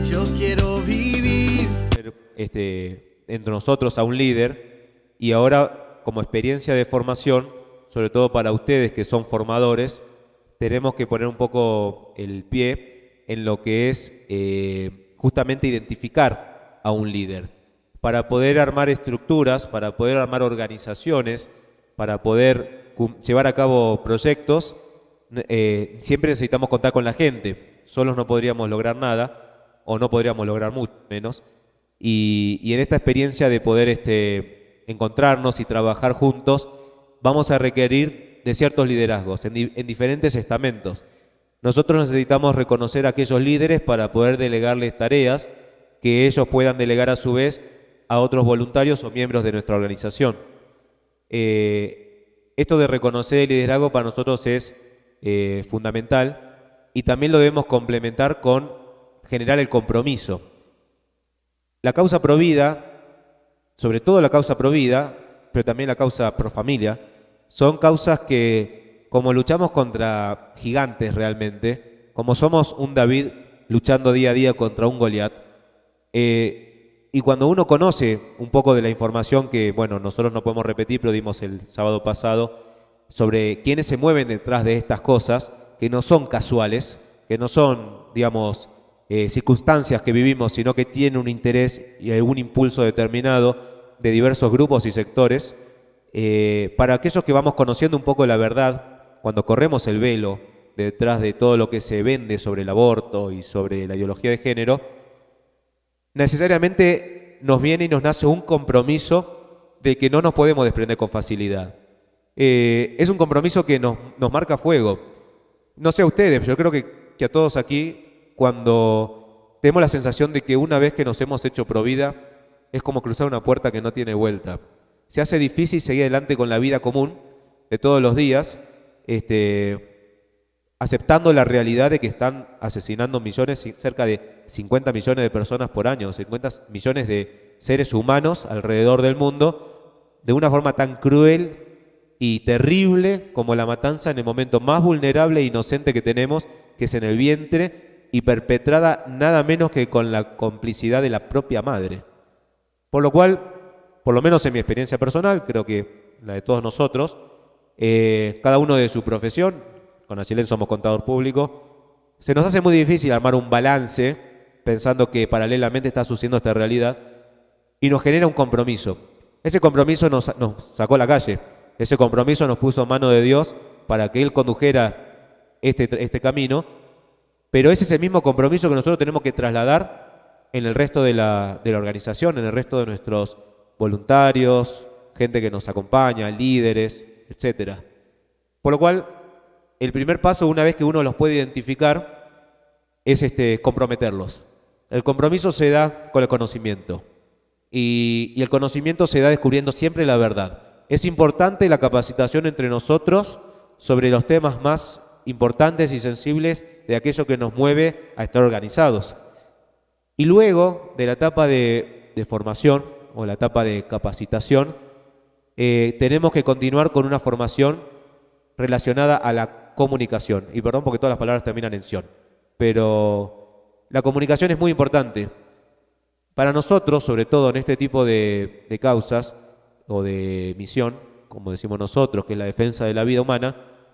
yo quiero vivir. Entre nosotros a un líder, y ahora como experiencia de formación, sobre todo para ustedes que son formadores, tenemos que poner un poco el pie en lo que es justamente identificar a un líder, para poder armar estructuras, para poder armar organizaciones, para poder llevar a cabo proyectos. Siempre necesitamos contar con la gente, solos no podríamos lograr nada, o no podríamos lograr mucho menos, y en esta experiencia de poder encontrarnos y trabajar juntos, vamos a requerir de ciertos liderazgos en diferentes estamentos. Nosotros necesitamos reconocer a aquellos líderes para poder delegarles tareas que ellos puedan delegar a su vez a otros voluntarios o miembros de nuestra organización. Esto de reconocer el liderazgo para nosotros es fundamental, y también lo debemos complementar con generar el compromiso. La causa Provida, sobre todo la causa Provida, pero también la causa Profamilia, son causas que, como luchamos contra gigantes realmente, como somos un David luchando día a día contra un Goliat, y cuando uno conoce un poco de la información que, bueno, nosotros no podemos repetir, pero dimos el sábado pasado, sobre quiénes se mueven detrás de estas cosas, que no son casuales, que no son, digamos, circunstancias que vivimos, sino que tienen un interés y algún impulso determinado de diversos grupos y sectores. Para aquellos que vamos conociendo un poco la verdad, cuando corremos el velo detrás de todo lo que se vende sobre el aborto y sobre la ideología de género, necesariamente nos viene y nos nace un compromiso de que no nos podemos desprender con facilidad. Es un compromiso que nos marca fuego. No sé a ustedes, pero yo creo que a todos aquí, cuando tenemos la sensación de que una vez que nos hemos hecho Provida, es como cruzar una puerta que no tiene vuelta. Se hace difícil seguir adelante con la vida común de todos los días, aceptando la realidad de que están asesinando millones, cerca de 50 millones de personas por año, 50 millones de seres humanos alrededor del mundo, de una forma tan cruel y terrible como la matanza en el momento más vulnerable e inocente que tenemos, que es en el vientre, y perpetrada nada menos que con la complicidad de la propia madre. Por lo cual, por lo menos en mi experiencia personal, creo que la de todos nosotros, cada uno de su profesión, con Achilén somos contador público, se nos hace muy difícil armar un balance pensando que paralelamente está sucediendo esta realidad, y nos genera un compromiso. Ese compromiso nos sacó a la calle, ese compromiso nos puso en mano de Dios para que Él condujera este camino, pero es ese mismo compromiso que nosotros tenemos que trasladar en el resto de la organización, en el resto de nuestros voluntarios, gente que nos acompaña, líderes, etc. Por lo cual, el primer paso, una vez que uno los puede identificar, es comprometerlos. El compromiso se da con el conocimiento, y el conocimiento se da descubriendo siempre la verdad. Es importante la capacitación entre nosotros sobre los temas más importantes y sensibles de aquello que nos mueve a estar organizados. Y luego de la etapa de formación o la etapa de capacitación, tenemos que continuar con una formación relacionada a la comunicación. Y perdón porque todas las palabras terminan en ción, pero la comunicación es muy importante. Para nosotros, sobre todo en este tipo de causas o de misión, como decimos nosotros, que es la defensa de la vida humana,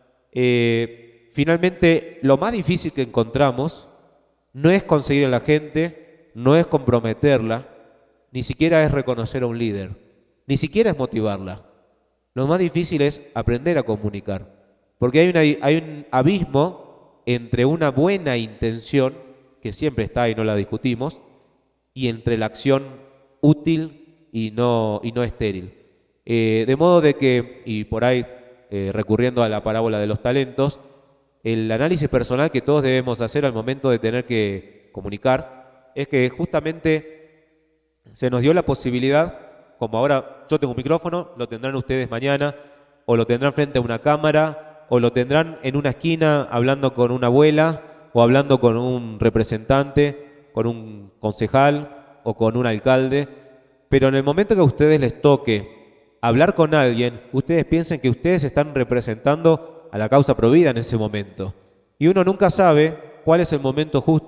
finalmente lo más difícil que encontramos no es conseguir a la gente, no es comprometerla, ni siquiera es reconocer a un líder, ni siquiera es motivarla. Lo más difícil es aprender a comunicar, porque hay un abismo entre una buena intención, que siempre está y no la discutimos, y entre la acción útil y no estéril. De modo de que, y por ahí recurriendo a la parábola de los talentos, el análisis personal que todos debemos hacer al momento de tener que comunicar es que justamente se nos dio la posibilidad, como ahora yo tengo un micrófono, lo tendrán ustedes mañana, o lo tendrán frente a una cámara, o lo tendrán en una esquina hablando con una abuela, o hablando con un representante, con un concejal o con un alcalde, pero en el momento que a ustedes les toque hablar con alguien, ustedes piensen que ustedes están representando a la causa Provida en ese momento. Y uno nunca sabe cuál es el momento justo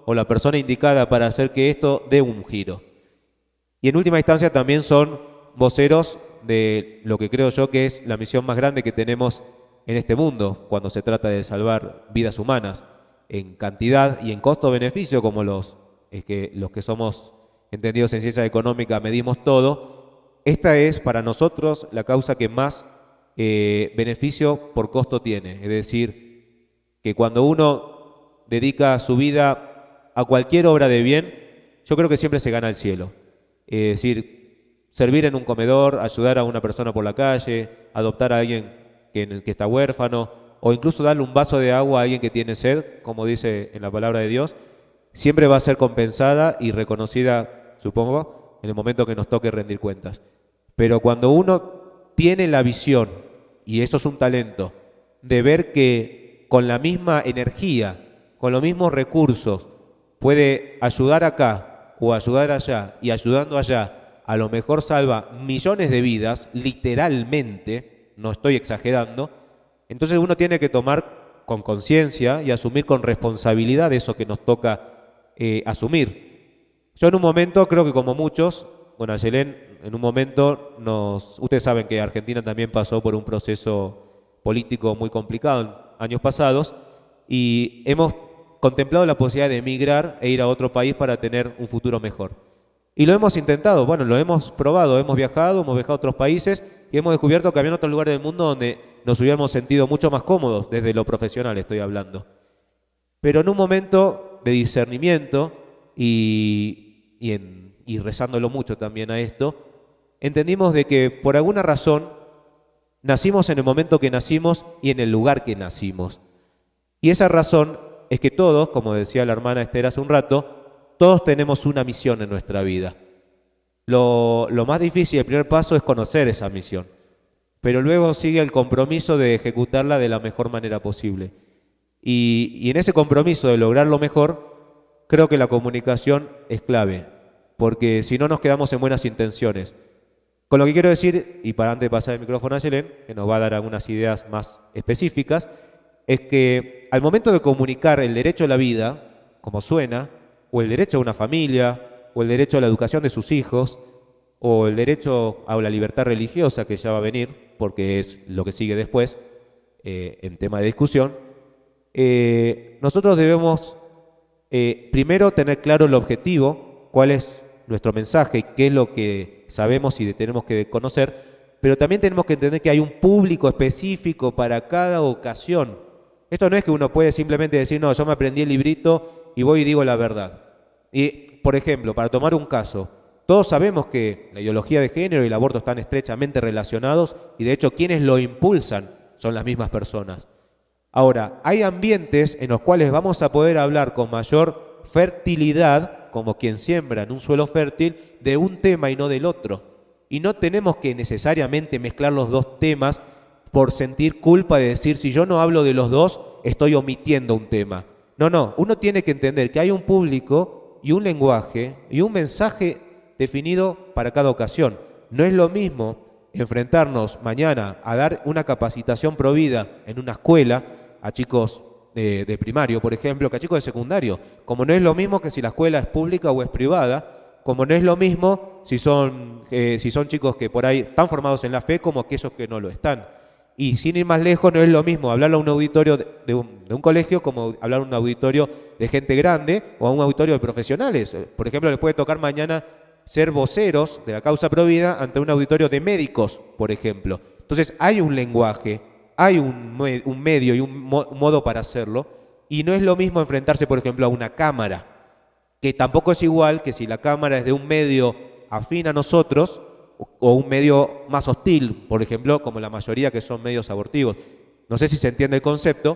o la persona indicada para hacer que esto dé un giro. Y en última instancia también son voceros de lo que creo yo que es la misión más grande que tenemos en este mundo cuando se trata de salvar vidas humanas, en cantidad y en costo-beneficio, como los que somos entendidos en ciencia económica medimos todo. Esta es para nosotros la causa que más beneficio por costo tiene, es decir, que cuando uno dedica su vida a cualquier obra de bien, yo creo que siempre se gana el cielo. Es decir, servir en un comedor, ayudar a una persona por la calle, adoptar a alguien que está huérfano, o incluso darle un vaso de agua a alguien que tiene sed, como dice en la palabra de Dios, siempre va a ser compensada y reconocida, supongo, en el momento que nos toque rendir cuentas. Pero cuando uno tiene la visión, y eso es un talento, de ver que con la misma energía, con los mismos recursos, puede ayudar acá o ayudar allá, y ayudando allá, a lo mejor salva millones de vidas, literalmente, no estoy exagerando, entonces uno tiene que tomar con conciencia y asumir con responsabilidad eso que nos toca asumir. Yo en un momento, creo que como muchos, bueno, Ayelén, en un momento ustedes saben que Argentina también pasó por un proceso político muy complicado en años pasados y hemos contemplado la posibilidad de emigrar e ir a otro país para tener un futuro mejor. Y lo hemos intentado, bueno, lo hemos probado, hemos viajado a otros países y hemos descubierto que había otros lugares del mundo donde nos hubiéramos sentido mucho más cómodos, desde lo profesional estoy hablando. Pero en un momento de discernimiento y rezándolo mucho también a esto, entendimos de que por alguna razón nacimos en el momento que nacimos y en el lugar que nacimos. Y esa razón es que todos, como decía la hermana Esther hace un rato, todos tenemos una misión en nuestra vida. Lo más difícil, el primer paso es conocer esa misión, pero luego sigue el compromiso de ejecutarla de la mejor manera posible. Y en ese compromiso de lograrlo mejor, creo que la comunicación es clave, porque si no nos quedamos en buenas intenciones. Con lo que quiero decir, y para antes de pasar el micrófono a Ayelén, que nos va a dar algunas ideas más específicas, es que al momento de comunicar el derecho a la vida, como suena, o el derecho a una familia, o el derecho a la educación de sus hijos, o el derecho a la libertad religiosa, que ya va a venir, porque es lo que sigue después, en tema de discusión, nosotros debemos primero tener claro el objetivo, cuál es nuestro mensaje, qué es lo que sabemos y tenemos que conocer, pero también tenemos que entender que hay un público específico para cada ocasión. Esto no es que uno puede simplemente decir, no, yo me aprendí el librito y voy y digo la verdad. Y, por ejemplo, para tomar un caso, todos sabemos que la ideología de género y el aborto están estrechamente relacionados y de hecho quienes lo impulsan son las mismas personas. Ahora, hay ambientes en los cuales vamos a poder hablar con mayor fertilidad, como quien siembra en un suelo fértil, de un tema y no del otro. Y no tenemos que necesariamente mezclar los dos temas por sentir culpa de decir, si yo no hablo de los dos, estoy omitiendo un tema. No, uno tiene que entender que hay un público y un lenguaje y un mensaje definido para cada ocasión. No es lo mismo enfrentarnos mañana a dar una capacitación provida en una escuela a chicos de primario, por ejemplo, que a chicos de secundario. Como no es lo mismo que si la escuela es pública o es privada, como no es lo mismo si son chicos que por ahí están formados en la fe como aquellos que no lo están. Y sin ir más lejos, no es lo mismo hablar a un auditorio de un colegio como hablar a un auditorio de gente grande o a un auditorio de profesionales. Por ejemplo, les puede tocar mañana ser voceros de la causa provida ante un auditorio de médicos, por ejemplo. Entonces hay un lenguaje, hay un medio y un modo para hacerlo, y no es lo mismo enfrentarse, por ejemplo, a una cámara, que tampoco es igual que si la cámara es de un medio afín a nosotros o un medio más hostil, por ejemplo, como la mayoría que son medios abortivos. No sé si se entiende el concepto,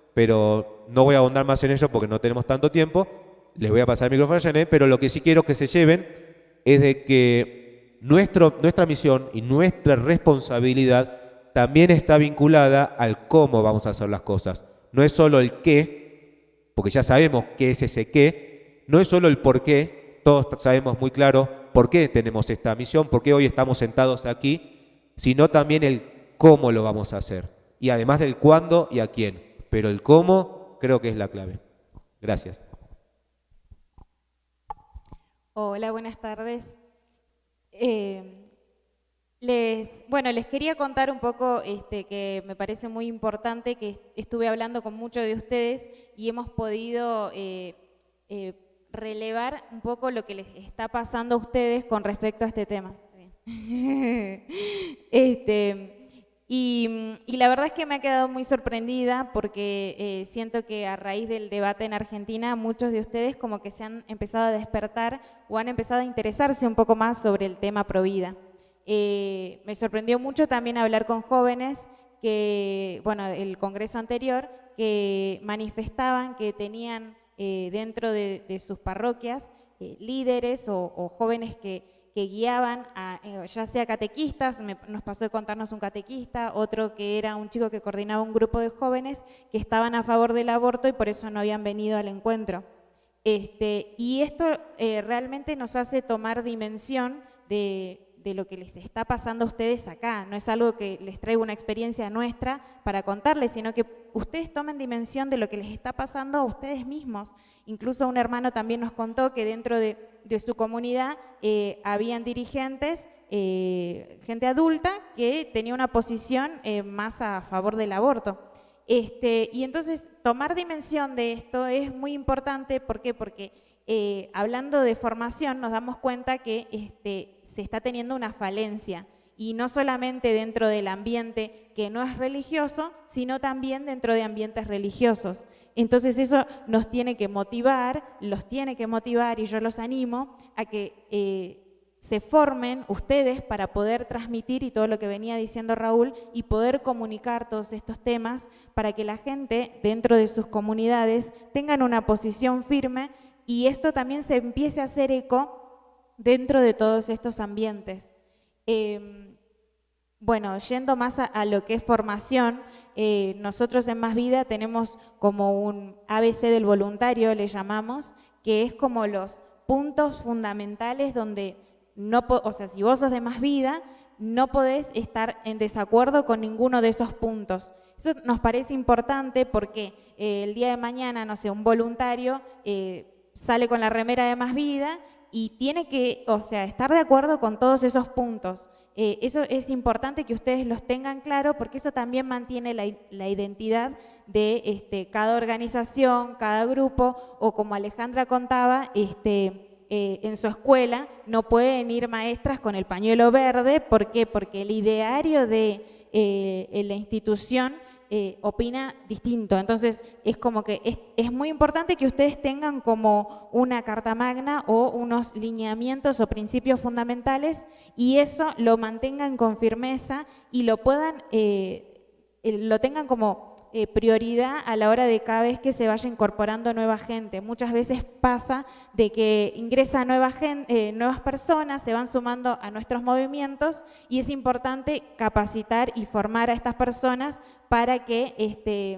pero no voy a ahondar más en ello porque no tenemos tanto tiempo. Les voy a pasar el micrófono a Janet, pero lo que sí quiero que se lleven es de que nuestra misión y nuestra responsabilidad también está vinculada al cómo vamos a hacer las cosas. No es solo el qué, porque ya sabemos qué es ese qué, no es solo el por qué, todos sabemos muy claro por qué tenemos esta misión, por qué hoy estamos sentados aquí, sino también el cómo lo vamos a hacer. Y además del cuándo y a quién. Pero el cómo creo que es la clave. Gracias. Hola, buenas tardes. Les quería contar un poco que me parece muy importante que estuve hablando con muchos de ustedes y hemos podido relevar un poco lo que les está pasando a ustedes con respecto a este tema. Y la verdad es que me ha quedado muy sorprendida porque siento que a raíz del debate en Argentina muchos de ustedes como que se han empezado a despertar o han empezado a interesarse un poco más sobre el tema provida. Me sorprendió mucho también hablar con jóvenes que, bueno, el congreso anterior, que manifestaban que tenían dentro de sus parroquias líderes o jóvenes que guiaban, ya sea catequistas, nos pasó de contarnos un catequista, otro que era un chico que coordinaba un grupo de jóvenes que estaban a favor del aborto y por eso no habían venido al encuentro. Y esto realmente nos hace tomar dimensión de lo que les está pasando a ustedes acá. No es algo que les traigo una experiencia nuestra para contarles, sino que ustedes tomen dimensión de lo que les está pasando a ustedes mismos. Incluso un hermano también nos contó que dentro de su comunidad habían dirigentes, gente adulta, que tenía una posición más a favor del aborto. Y entonces tomar dimensión de esto es muy importante. ¿Por qué? Porque hablando de formación nos damos cuenta que se está teniendo una falencia, y no solamente dentro del ambiente que no es religioso, sino también dentro de ambientes religiosos. Entonces eso nos tiene que motivar, los tiene que motivar, y yo los animo a que se formen ustedes para poder transmitir, y todo lo que venía diciendo Raúl, y poder comunicar todos estos temas para que la gente dentro de sus comunidades tengan una posición firme, y esto también se empiece a hacer eco dentro de todos estos ambientes. Bueno, yendo más a lo que es formación, nosotros en Más Vida tenemos como un ABC del voluntario, le llamamos, que es como los puntos fundamentales donde, o sea, si vos sos de Más Vida, no podés estar en desacuerdo con ninguno de esos puntos. Eso nos parece importante porque el día de mañana, no sé, un voluntario sale con la remera de Más Vida y tiene que, o sea, estar de acuerdo con todos esos puntos. Eso es importante que ustedes los tengan claro, porque eso también mantiene la identidad de cada organización, cada grupo, o como Alejandra contaba, en su escuela no pueden ir maestras con el pañuelo verde. ¿Por qué? Porque el ideario de la institución opina distinto. Entonces es como que es muy importante que ustedes tengan como una carta magna o unos lineamientos o principios fundamentales, y eso lo mantengan con firmeza y lo puedan, lo tengan como prioridad a la hora de cada vez que se vaya incorporando nueva gente. Muchas veces pasa de que ingresa nuevas personas, se van sumando a nuestros movimientos, y es importante capacitar y formar a estas personas para que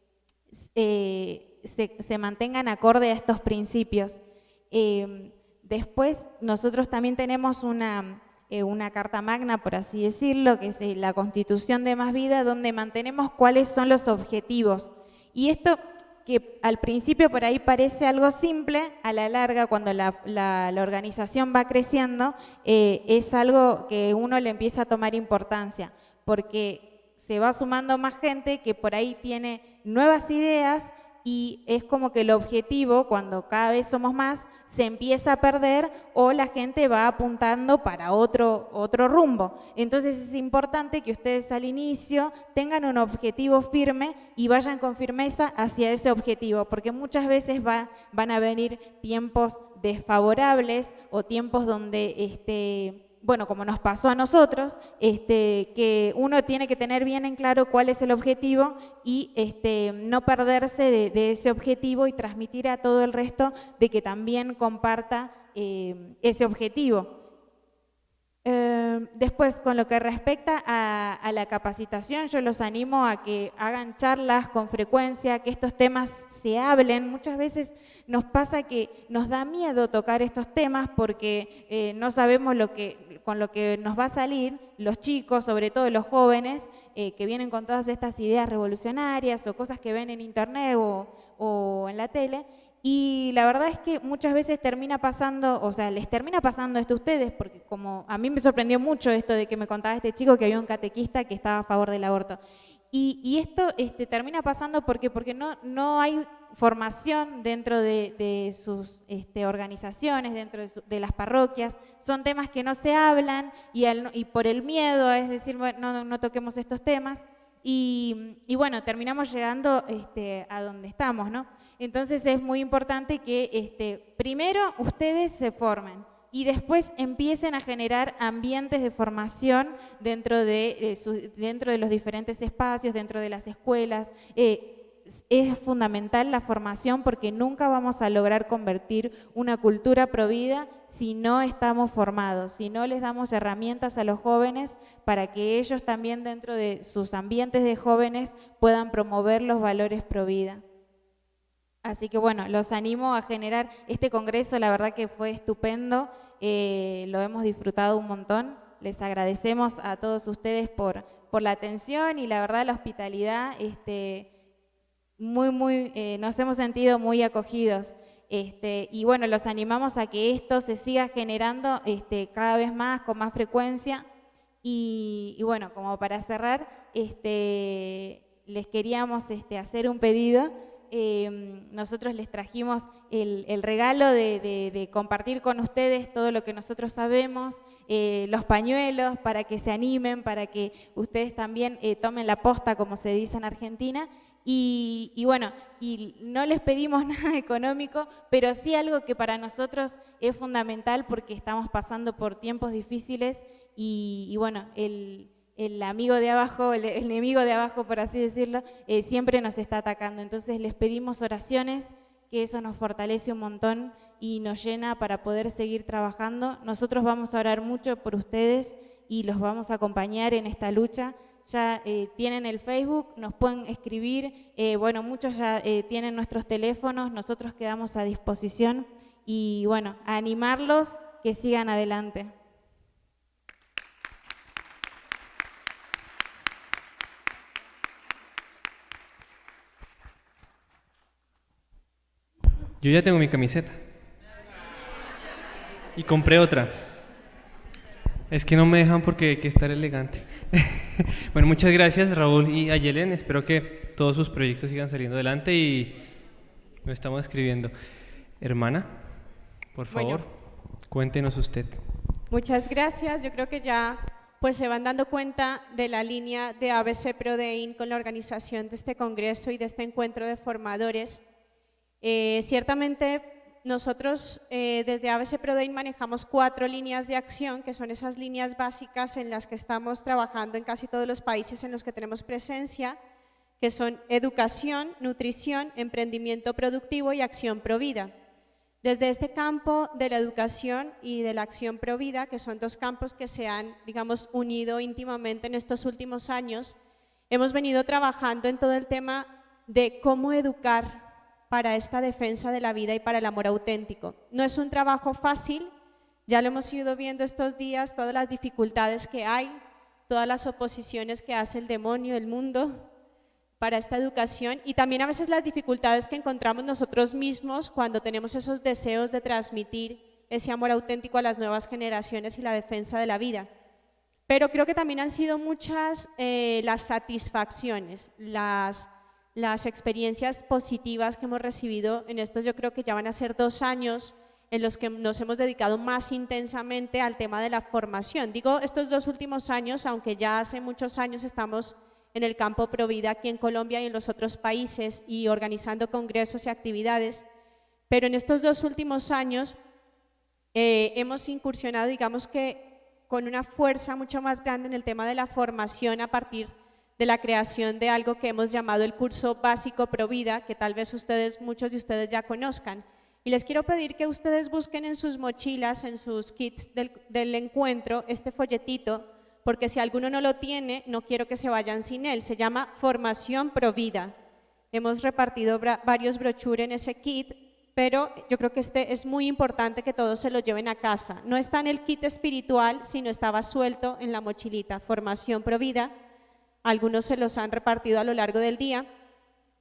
se mantengan acorde a estos principios. Después nosotros también tenemos una carta magna, por así decirlo, que es la Constitución de Más Vida, donde mantenemos cuáles son los objetivos. Y esto, que al principio por ahí parece algo simple, a la larga, cuando la organización va creciendo, es algo que uno le empieza a tomar importancia, porque se va sumando más gente que por ahí tiene nuevas ideas, y es como que el objetivo, cuando cada vez somos más, se empieza a perder, o la gente va apuntando para otro rumbo. Entonces es importante que ustedes al inicio tengan un objetivo firme y vayan con firmeza hacia ese objetivo, porque muchas veces van a venir tiempos desfavorables o tiempos donde bueno, como nos pasó a nosotros, que uno tiene que tener bien en claro cuál es el objetivo y no perderse de ese objetivo, y transmitir a todo el resto de que también comparta ese objetivo. Después, con lo que respecta a la capacitación, yo los animo a que hagan charlas con frecuencia, que estos temas se hablen. Muchas veces nos pasa que nos da miedo tocar estos temas porque no sabemos con lo que nos va a salir los chicos, sobre todo los jóvenes, que vienen con todas estas ideas revolucionarias o cosas que ven en internet o en la tele, Y la verdad es que muchas veces termina pasando, o sea, les termina pasando esto a ustedes, porque como a mí me sorprendió mucho esto de que me contaba este chico que había un catequista que estaba a favor del aborto. Y esto termina pasando porque no hay formación dentro de sus organizaciones, dentro de las parroquias. Son temas que no se hablan y por el miedo, es decir, bueno, no toquemos estos temas. Y bueno, terminamos llegando a donde estamos, ¿no? Entonces es muy importante que primero ustedes se formen y después empiecen a generar ambientes de formación dentro de los diferentes espacios, dentro de las escuelas. Es fundamental la formación porque nunca vamos a lograr convertir una cultura provida si no estamos formados, si no les damos herramientas a los jóvenes para que ellos también dentro de sus ambientes de jóvenes puedan promover los valores provida. Así que bueno, los animo a generar este congreso, la verdad que fue estupendo, lo hemos disfrutado un montón, les agradecemos a todos ustedes por la atención y la verdad la hospitalidad, nos hemos sentido muy acogidos. Y bueno, los animamos a que esto se siga generando cada vez más, con más frecuencia. Y bueno, como para cerrar, les queríamos hacer un pedido. Nosotros les trajimos el regalo de compartir con ustedes todo lo que nosotros sabemos, los pañuelos para que se animen, para que ustedes también tomen la posta, como se dice en Argentina. Y bueno, y no les pedimos nada económico, pero sí algo que para nosotros es fundamental porque estamos pasando por tiempos difíciles y bueno, el amigo de abajo, el enemigo de abajo, por así decirlo, siempre nos está atacando. Entonces les pedimos oraciones, que eso nos fortalece un montón y nos llena para poder seguir trabajando. Nosotros vamos a orar mucho por ustedes y los vamos a acompañar en esta lucha. Ya tienen el Facebook, nos pueden escribir, bueno, muchos ya tienen nuestros teléfonos, nosotros quedamos a disposición y bueno, a animarlos que sigan adelante. Yo ya tengo mi camiseta. Y compré otra. Es que no me dejan porque hay que estar elegante. Bueno, muchas gracias Raúl y Ayelen. Espero que todos sus proyectos sigan saliendo adelante y lo estamos escribiendo. Hermana, por favor, cuéntenos usted. Muchas gracias. Yo creo que ya pues se van dando cuenta de la línea de ABC Prodein con la organización de este congreso y de este encuentro de formadores. Ciertamente nosotros desde ABC Prodein manejamos 4 líneas de acción, que son esas líneas básicas en las que estamos trabajando en casi todos los países en los que tenemos presencia, que son educación, nutrición, emprendimiento productivo y acción provida. Desde este campo de la educación y de la acción provida, que son 2 campos que se han, digamos, unido íntimamente en estos últimos años, hemos venido trabajando en todo el tema de cómo educar para esta defensa de la vida y para el amor auténtico. No es un trabajo fácil, ya lo hemos ido viendo estos días, todas las dificultades que hay, todas las oposiciones que hace el demonio, el mundo, para esta educación y también a veces las dificultades que encontramos nosotros mismos cuando tenemos esos deseos de transmitir ese amor auténtico a las nuevas generaciones y la defensa de la vida. Pero creo que también han sido muchas las satisfacciones, las experiencias positivas que hemos recibido en estos, yo creo que ya van a ser 2 años en los que nos hemos dedicado más intensamente al tema de la formación. Digo estos 2 últimos años, aunque ya hace muchos años estamos en el campo Provida aquí en Colombia y en los otros países y organizando congresos y actividades, pero en estos 2 últimos años hemos incursionado, digamos que con una fuerza mucho más grande en el tema de la formación a partir de la creación de algo que hemos llamado el curso básico Provida, que tal vez muchos de ustedes ya conozcan. Y les quiero pedir que ustedes busquen en sus mochilas, en sus kits del encuentro, este folletito, porque si alguno no lo tiene, no quiero que se vayan sin él. Se llama Formación Provida. Hemos repartido varios brochures en ese kit, pero yo creo que es muy importante que todos se lo lleven a casa. No está en el kit espiritual, sino estaba suelto en la mochilita. Formación Provida. Algunos se los han repartido a lo largo del día.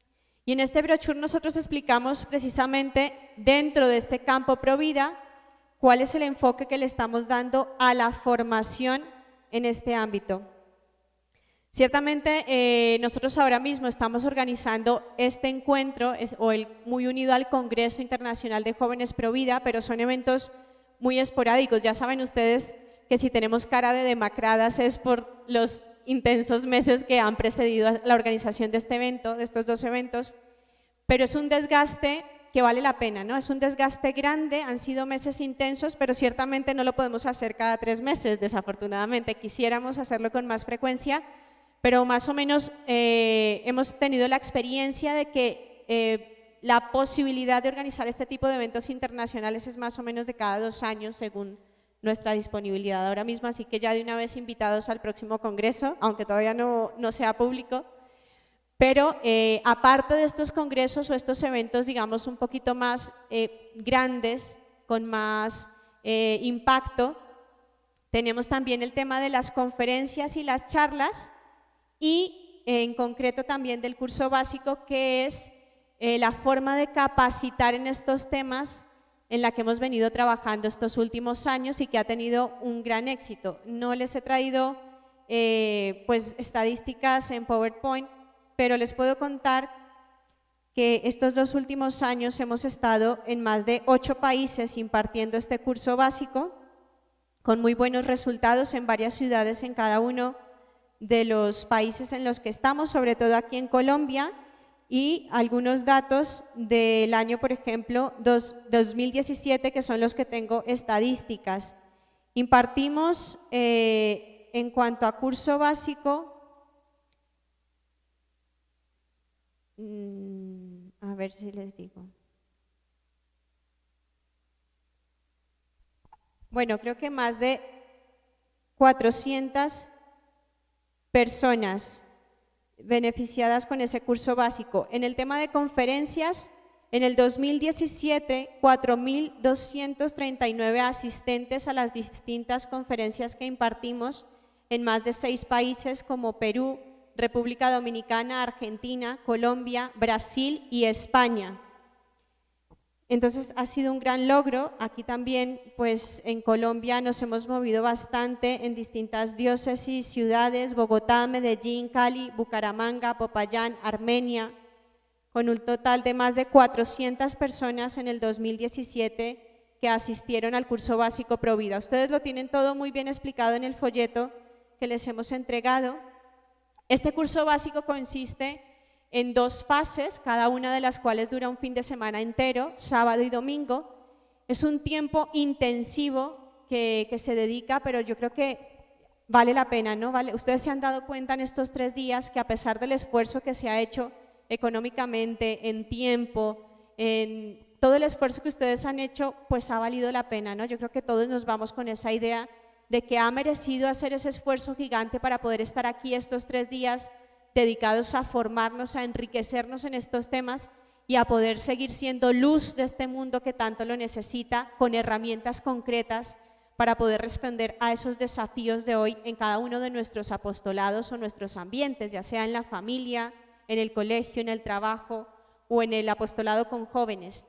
Y en este brochure nosotros explicamos precisamente dentro de este campo Provida cuál es el enfoque que le estamos dando a la formación en este ámbito. Ciertamente nosotros ahora mismo estamos organizando este encuentro, muy unido al Congreso Internacional de Jóvenes Provida, pero son eventos muy esporádicos. Ya saben ustedes que si tenemos cara de demacradas es por los intensos meses que han precedido a la organización de este evento, de estos dos eventos, pero es un desgaste que vale la pena, ¿no? Es un desgaste grande, han sido meses intensos, pero ciertamente no lo podemos hacer cada 3 meses, desafortunadamente. Quisiéramos hacerlo con más frecuencia, pero más o menos hemos tenido la experiencia de que la posibilidad de organizar este tipo de eventos internacionales es más o menos de cada 2 años, según nuestra disponibilidad ahora mismo, así que ya de una vez invitados al próximo congreso, aunque todavía no sea público. Pero aparte de estos congresos o estos eventos, digamos, un poquito más grandes, con más impacto, tenemos también el tema de las conferencias y las charlas y en concreto también del curso básico, que es la forma de capacitar en estos temas en la que hemos venido trabajando estos últimos años y que ha tenido un gran éxito. No les he traído pues estadísticas en PowerPoint, pero les puedo contar que estos 2 últimos años hemos estado en más de 8 países impartiendo este curso básico, con muy buenos resultados en varias ciudades en cada uno de los países en los que estamos, sobre todo aquí en Colombia, y algunos datos del año, por ejemplo, 2017, que son los que tengo estadísticas. Impartimos en cuanto a curso básico, a ver si les digo. Bueno, creo que más de 400 personas beneficiadas con ese curso básico. En el tema de conferencias, en el 2017, 4.239 asistentes a las distintas conferencias que impartimos en más de 6 países como Perú, República Dominicana, Argentina, Colombia, Brasil y España. Entonces ha sido un gran logro. Aquí también, pues en Colombia nos hemos movido bastante en distintas diócesis, ciudades, Bogotá, Medellín, Cali, Bucaramanga, Popayán, Armenia, con un total de más de 400 personas en el 2017 que asistieron al curso básico Provida. Ustedes lo tienen todo muy bien explicado en el folleto que les hemos entregado. Este curso básico consiste en 2 fases, cada una de las cuales dura un fin de semana entero, sábado y domingo. Es un tiempo intensivo que se dedica, pero yo creo que vale la pena, ¿no? Ustedes se han dado cuenta en estos 3 días que a pesar del esfuerzo que se ha hecho económicamente, en tiempo, en todo el esfuerzo que ustedes han hecho, pues ha valido la pena, ¿no? Yo creo que todos nos vamos con esa idea de que ha merecido hacer ese esfuerzo gigante para poder estar aquí estos 3 días dedicados a formarnos, a enriquecernos en estos temas y a poder seguir siendo luz de este mundo que tanto lo necesita, con herramientas concretas para poder responder a esos desafíos de hoy en cada uno de nuestros apostolados o nuestros ambientes, ya sea en la familia, en el colegio, en el trabajo o en el apostolado con jóvenes.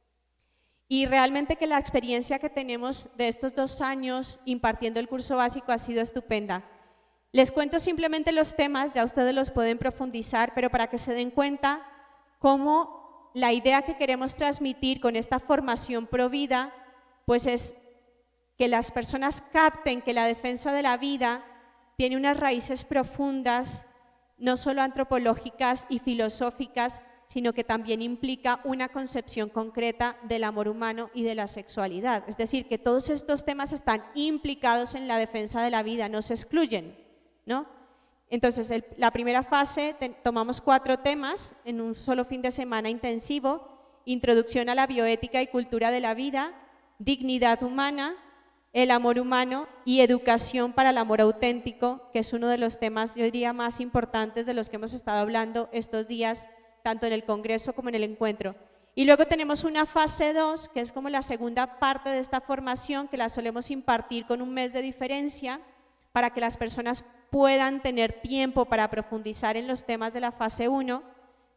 Y realmente que la experiencia que tenemos de estos 2 años impartiendo el curso básico ha sido estupenda. Les cuento simplemente los temas, ya ustedes los pueden profundizar, pero para que se den cuenta cómo la idea que queremos transmitir con esta formación Provida, pues es que las personas capten que la defensa de la vida tiene unas raíces profundas, no solo antropológicas y filosóficas, sino que también implica una concepción concreta del amor humano y de la sexualidad. Es decir, que todos estos temas están implicados en la defensa de la vida, no se excluyen, ¿no? Entonces, la primera fase, tomamos 4 temas en un solo fin de semana intensivo: introducción a la bioética y cultura de la vida, dignidad humana, el amor humano y educación para el amor auténtico, que es uno de los temas, yo diría, más importantes de los que hemos estado hablando estos días, tanto en el Congreso como en el encuentro. Y luego tenemos una fase 2, que es como la segunda parte de esta formación, que la solemos impartir con un mes de diferencia, para que las personas puedan tener tiempo para profundizar en los temas de la fase 1,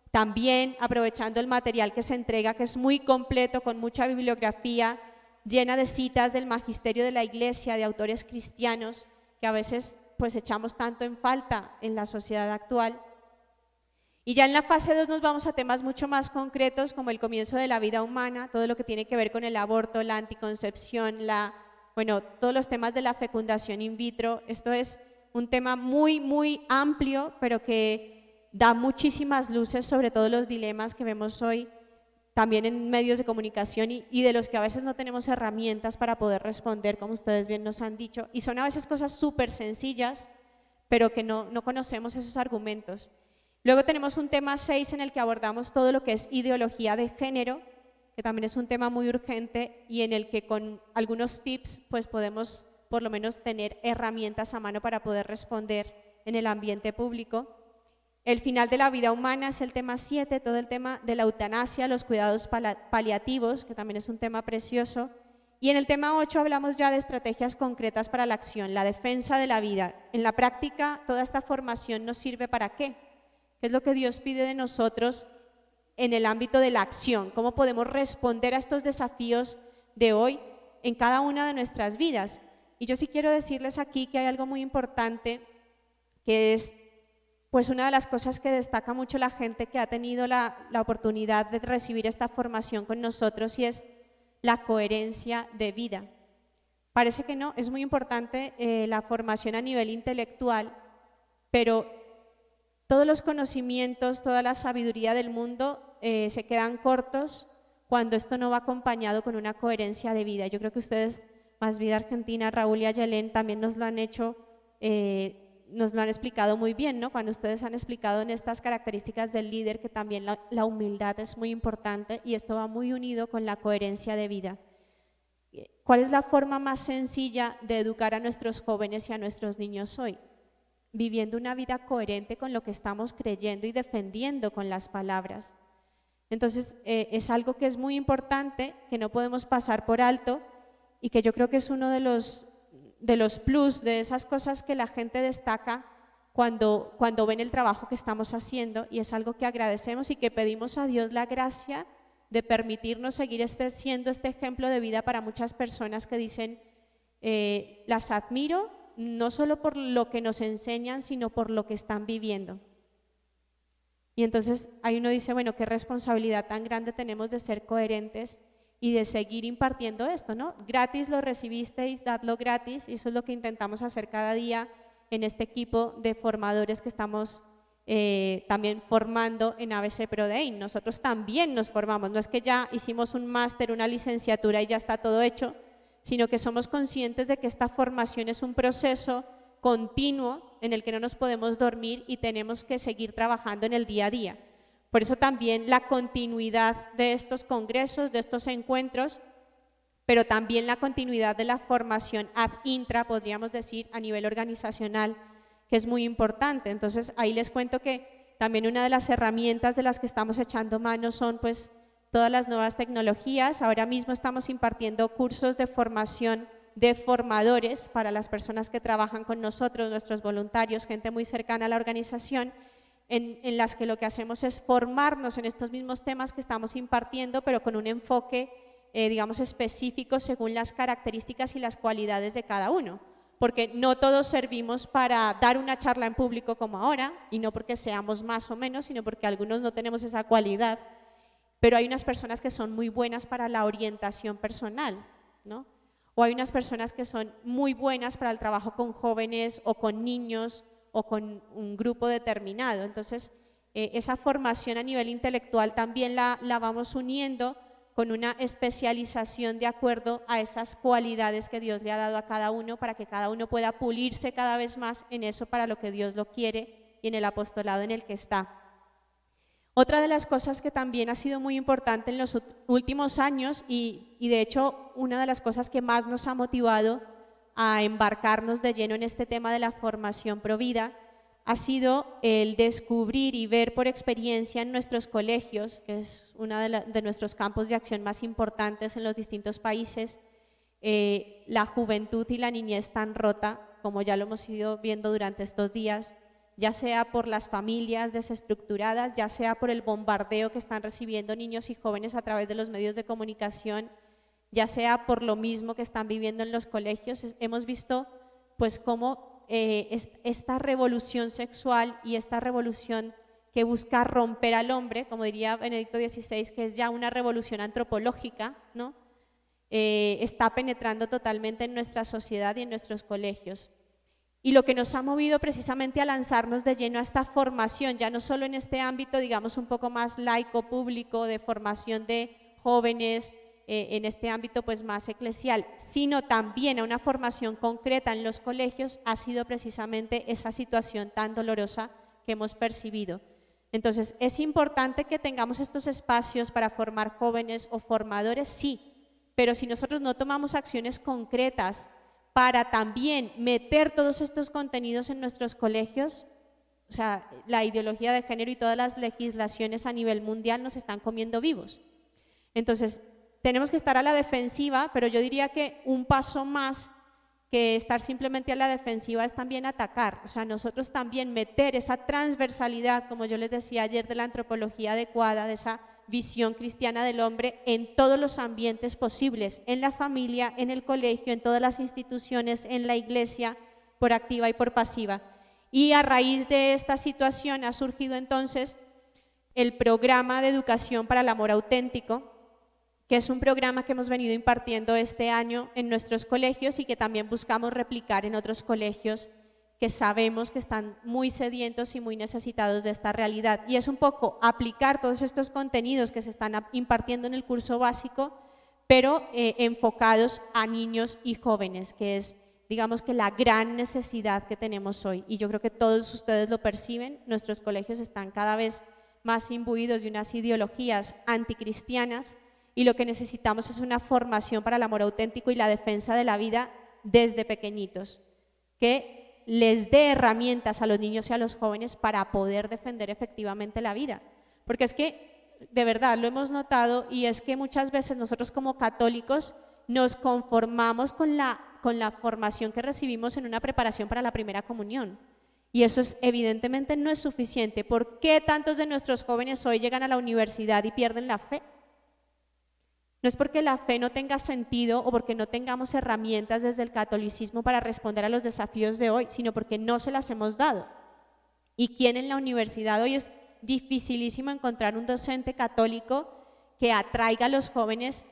También aprovechando el material que se entrega, que es muy completo, con mucha bibliografía, llena de citas del magisterio de la Iglesia, de autores cristianos, que a veces pues echamos tanto en falta en la sociedad actual. Y ya en la fase 2 nos vamos a temas mucho más concretos, como el comienzo de la vida humana, todo lo que tiene que ver con el aborto, la anticoncepción, bueno, todos los temas de la fecundación in vitro. Esto es un tema muy, muy amplio, pero que da muchísimas luces sobre todos los dilemas que vemos hoy también en medios de comunicación y de los que a veces no tenemos herramientas para poder responder, como ustedes bien nos han dicho, y son a veces cosas súper sencillas, pero que no conocemos esos argumentos. Luego tenemos un tema 6 en el que abordamos todo lo que es ideología de género, que también es un tema muy urgente y en el que con algunos tips pues podemos por lo menos tener herramientas a mano para poder responder en el ambiente público. El final de la vida humana es el tema 7, todo el tema de la eutanasia, los cuidados paliativos, que también es un tema precioso. Y en el tema 8 hablamos ya de estrategias concretas para la acción, la defensa de la vida. En la práctica, toda esta formación nos sirve ¿para qué? ¿Qué es lo que Dios pide de nosotros en el ámbito de la acción? ¿Cómo podemos responder a estos desafíos de hoy en cada una de nuestras vidas? Y yo sí quiero decirles aquí que hay algo muy importante, que es pues una de las cosas que destaca mucho la gente que ha tenido la oportunidad de recibir esta formación con nosotros, y es la coherencia de vida. Parece que no, es muy importante la formación a nivel intelectual, pero todos los conocimientos, toda la sabiduría del mundo se quedan cortos cuando esto no va acompañado con una coherencia de vida. Yo creo que ustedes, Más Vida Argentina, Raúl y Ayelén, también nos lo han hecho, nos lo han explicado muy bien, ¿no? Cuando ustedes han explicado en estas características del líder que también la humildad es muy importante y esto va muy unido con la coherencia de vida. ¿Cuál es la forma más sencilla de educar a nuestros jóvenes y a nuestros niños hoy? Viviendo una vida coherente con lo que estamos creyendo y defendiendo con las palabras. Entonces, es algo que es muy importante, que no podemos pasar por alto y que yo creo que es uno de los plus, de esas cosas que la gente destaca cuando ven el trabajo que estamos haciendo, y es algo que agradecemos y que pedimos a Dios la gracia de permitirnos seguir siendo este ejemplo de vida para muchas personas que dicen, las admiro, no solo por lo que nos enseñan, sino por lo que están viviendo. Y entonces ahí uno dice, bueno, qué responsabilidad tan grande tenemos de ser coherentes y de seguir impartiendo esto, ¿no? Gratis lo recibisteis, dadlo gratis, y eso es lo que intentamos hacer cada día en este equipo de formadores que estamos también formando en ABC ProDein. Nosotros también nos formamos, no es que ya hicimos un máster, una licenciatura y ya está todo hecho, sino que somos conscientes de que esta formación es un proceso continuo en el que no nos podemos dormir y tenemos que seguir trabajando en el día a día. Por eso también la continuidad de estos congresos, de estos encuentros, pero también la continuidad de la formación ad intra, podríamos decir, a nivel organizacional, que es muy importante. Entonces, ahí les cuento que también una de las herramientas de las que estamos echando mano son pues todas las nuevas tecnologías. Ahora mismo estamos impartiendo cursos de formación de formadores para las personas que trabajan con nosotros, nuestros voluntarios, gente muy cercana a la organización, en las que lo que hacemos es formarnos en estos mismos temas que estamos impartiendo, pero con un enfoque, digamos, específico según las características y las cualidades de cada uno. Porque no todos servimos para dar una charla en público como ahora, y no porque seamos más o menos, sino porque algunos no tenemos esa cualidad. Pero hay unas personas que son muy buenas para la orientación personal, ¿no? O hay unas personas que son muy buenas para el trabajo con jóvenes o con niños o con un grupo determinado. Entonces, esa formación a nivel intelectual también la vamos uniendo con una especialización de acuerdo a esas cualidades que Dios le ha dado a cada uno, para que cada uno pueda pulirse cada vez más en eso para lo que Dios lo quiere y en el apostolado en el que está. Otra de las cosas que también ha sido muy importante en los últimos años y de hecho una de las cosas que más nos ha motivado a embarcarnos de lleno en este tema de la formación Provida ha sido el descubrir y ver por experiencia en nuestros colegios, que es uno de nuestros campos de acción más importantes en los distintos países, la juventud y la niñez tan rota, como ya lo hemos ido viendo durante estos días, ya sea por las familias desestructuradas, ya sea por el bombardeo que están recibiendo niños y jóvenes a través de los medios de comunicación, ya sea por lo mismo que están viviendo en los colegios. Hemos visto pues cómo esta revolución sexual y esta revolución que busca romper al hombre, como diría Benedicto XVI, que es ya una revolución antropológica, ¿no? Está penetrando totalmente en nuestra sociedad y en nuestros colegios. Y lo que nos ha movido precisamente a lanzarnos de lleno a esta formación, ya no solo en este ámbito, digamos, un poco más laico, público, de formación de jóvenes, en este ámbito pues más eclesial, sino también a una formación concreta en los colegios, ha sido precisamente esa situación tan dolorosa que hemos percibido. Entonces, ¿es importante que tengamos estos espacios para formar jóvenes o formadores? Sí, pero si nosotros no tomamos acciones concretas para también meter todos estos contenidos en nuestros colegios, o sea, la ideología de género y todas las legislaciones a nivel mundial nos están comiendo vivos. Entonces, tenemos que estar a la defensiva, pero yo diría que un paso más que estar simplemente a la defensiva es también atacar, o sea, nosotros también meter esa transversalidad, como yo les decía ayer, de la antropología adecuada, de esa visión cristiana del hombre en todos los ambientes posibles, en la familia, en el colegio, en todas las instituciones, en la iglesia, por activa y por pasiva. Y a raíz de esta situación ha surgido entonces el programa de educación para el amor auténtico, que es un programa que hemos venido impartiendo este año en nuestros colegios y que también buscamos replicar en otros colegios que sabemos que están muy sedientos y muy necesitados de esta realidad. Y es un poco aplicar todos estos contenidos que se están impartiendo en el curso básico, pero enfocados a niños y jóvenes, que es, digamos, que la gran necesidad que tenemos hoy. Y yo creo que todos ustedes lo perciben, nuestros colegios están cada vez más imbuidos de unas ideologías anticristianas, y lo que necesitamos es una formación para el amor auténtico y la defensa de la vida desde pequeñitos, que les dé herramientas a los niños y a los jóvenes para poder defender efectivamente la vida. Porque es que, de verdad, lo hemos notado, y es que muchas veces nosotros como católicos nos conformamos con la formación que recibimos en una preparación para la primera comunión. Y eso evidentemente no es suficiente. ¿Por qué tantos de nuestros jóvenes hoy llegan a la universidad y pierden la fe? No es porque la fe no tenga sentido o porque no tengamos herramientas desde el catolicismo para responder a los desafíos de hoy, sino porque no se las hemos dado. ¿Y quién en la universidad? Hoy es dificilísimo encontrar un docente católico que atraiga a los jóvenes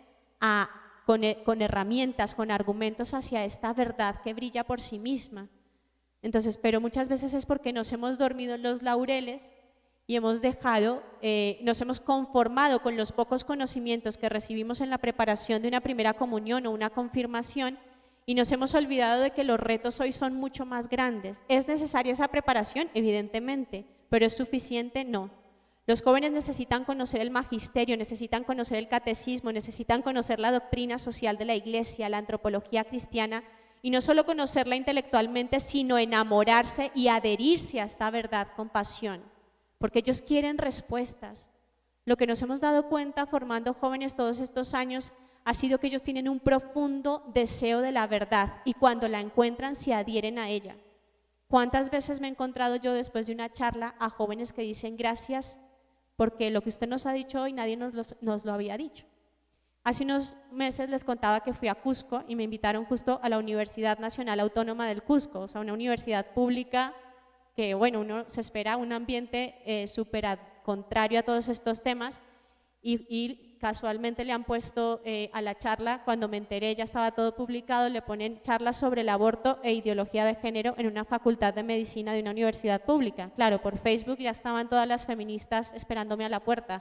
con herramientas, con argumentos hacia esta verdad que brilla por sí misma. Entonces, pero muchas veces es porque nos hemos dormido en los laureles y hemos dejado, nos hemos conformado con los pocos conocimientos que recibimos en la preparación de una primera comunión o una confirmación, y nos hemos olvidado de que los retos hoy son mucho más grandes. ¿Es necesaria esa preparación? Evidentemente, pero ¿es suficiente? No. Los jóvenes necesitan conocer el magisterio, necesitan conocer el catecismo, necesitan conocer la doctrina social de la iglesia, la antropología cristiana, y no solo conocerla intelectualmente, sino enamorarse y adherirse a esta verdad con pasión. Porque ellos quieren respuestas. Lo que nos hemos dado cuenta formando jóvenes todos estos años ha sido que ellos tienen un profundo deseo de la verdad y cuando la encuentran se adhieren a ella. ¿Cuántas veces me he encontrado yo después de una charla a jóvenes que dicen gracias porque lo que usted nos ha dicho hoy nadie nos lo había dicho? Hace unos meses les contaba que fui a Cusco y me invitaron justo a la Universidad Nacional Autónoma del Cusco, o sea, una universidad pública que, bueno, uno se espera un ambiente súper contrario a todos estos temas y casualmente le han puesto a la charla, cuando me enteré ya estaba todo publicado, le ponen charlas sobre el aborto e ideología de género en una facultad de medicina de una universidad pública. Claro, por Facebook ya estaban todas las feministas esperándome a la puerta.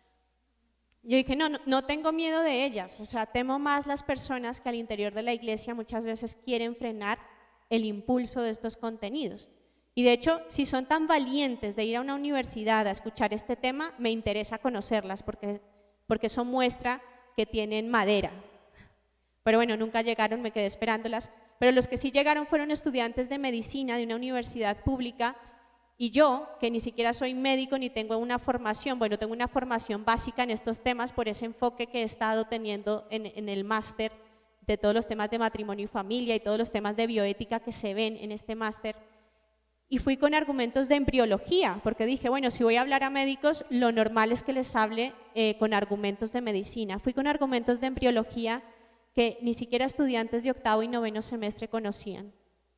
Yo dije, no tengo miedo de ellas, o sea, temo más las personas que al interior de la iglesia muchas veces quieren frenar el impulso de estos contenidos. Y de hecho, si son tan valientes de ir a una universidad a escuchar este tema, me interesa conocerlas porque eso muestra que tienen madera. Pero bueno, nunca llegaron, me quedé esperándolas. Pero los que sí llegaron fueron estudiantes de medicina de una universidad pública y yo, que ni siquiera soy médico ni tengo una formación, bueno, tengo una formación básica en estos temas por ese enfoque que he estado teniendo en el máster de todos los temas de matrimonio y familia y todos los temas de bioética que se ven en este máster. Y fui con argumentos de embriología, porque dije, bueno, si voy a hablar a médicos, lo normal es que les hable con argumentos de medicina. Fui con argumentos de embriología que ni siquiera estudiantes de 8º y 9º semestre conocían.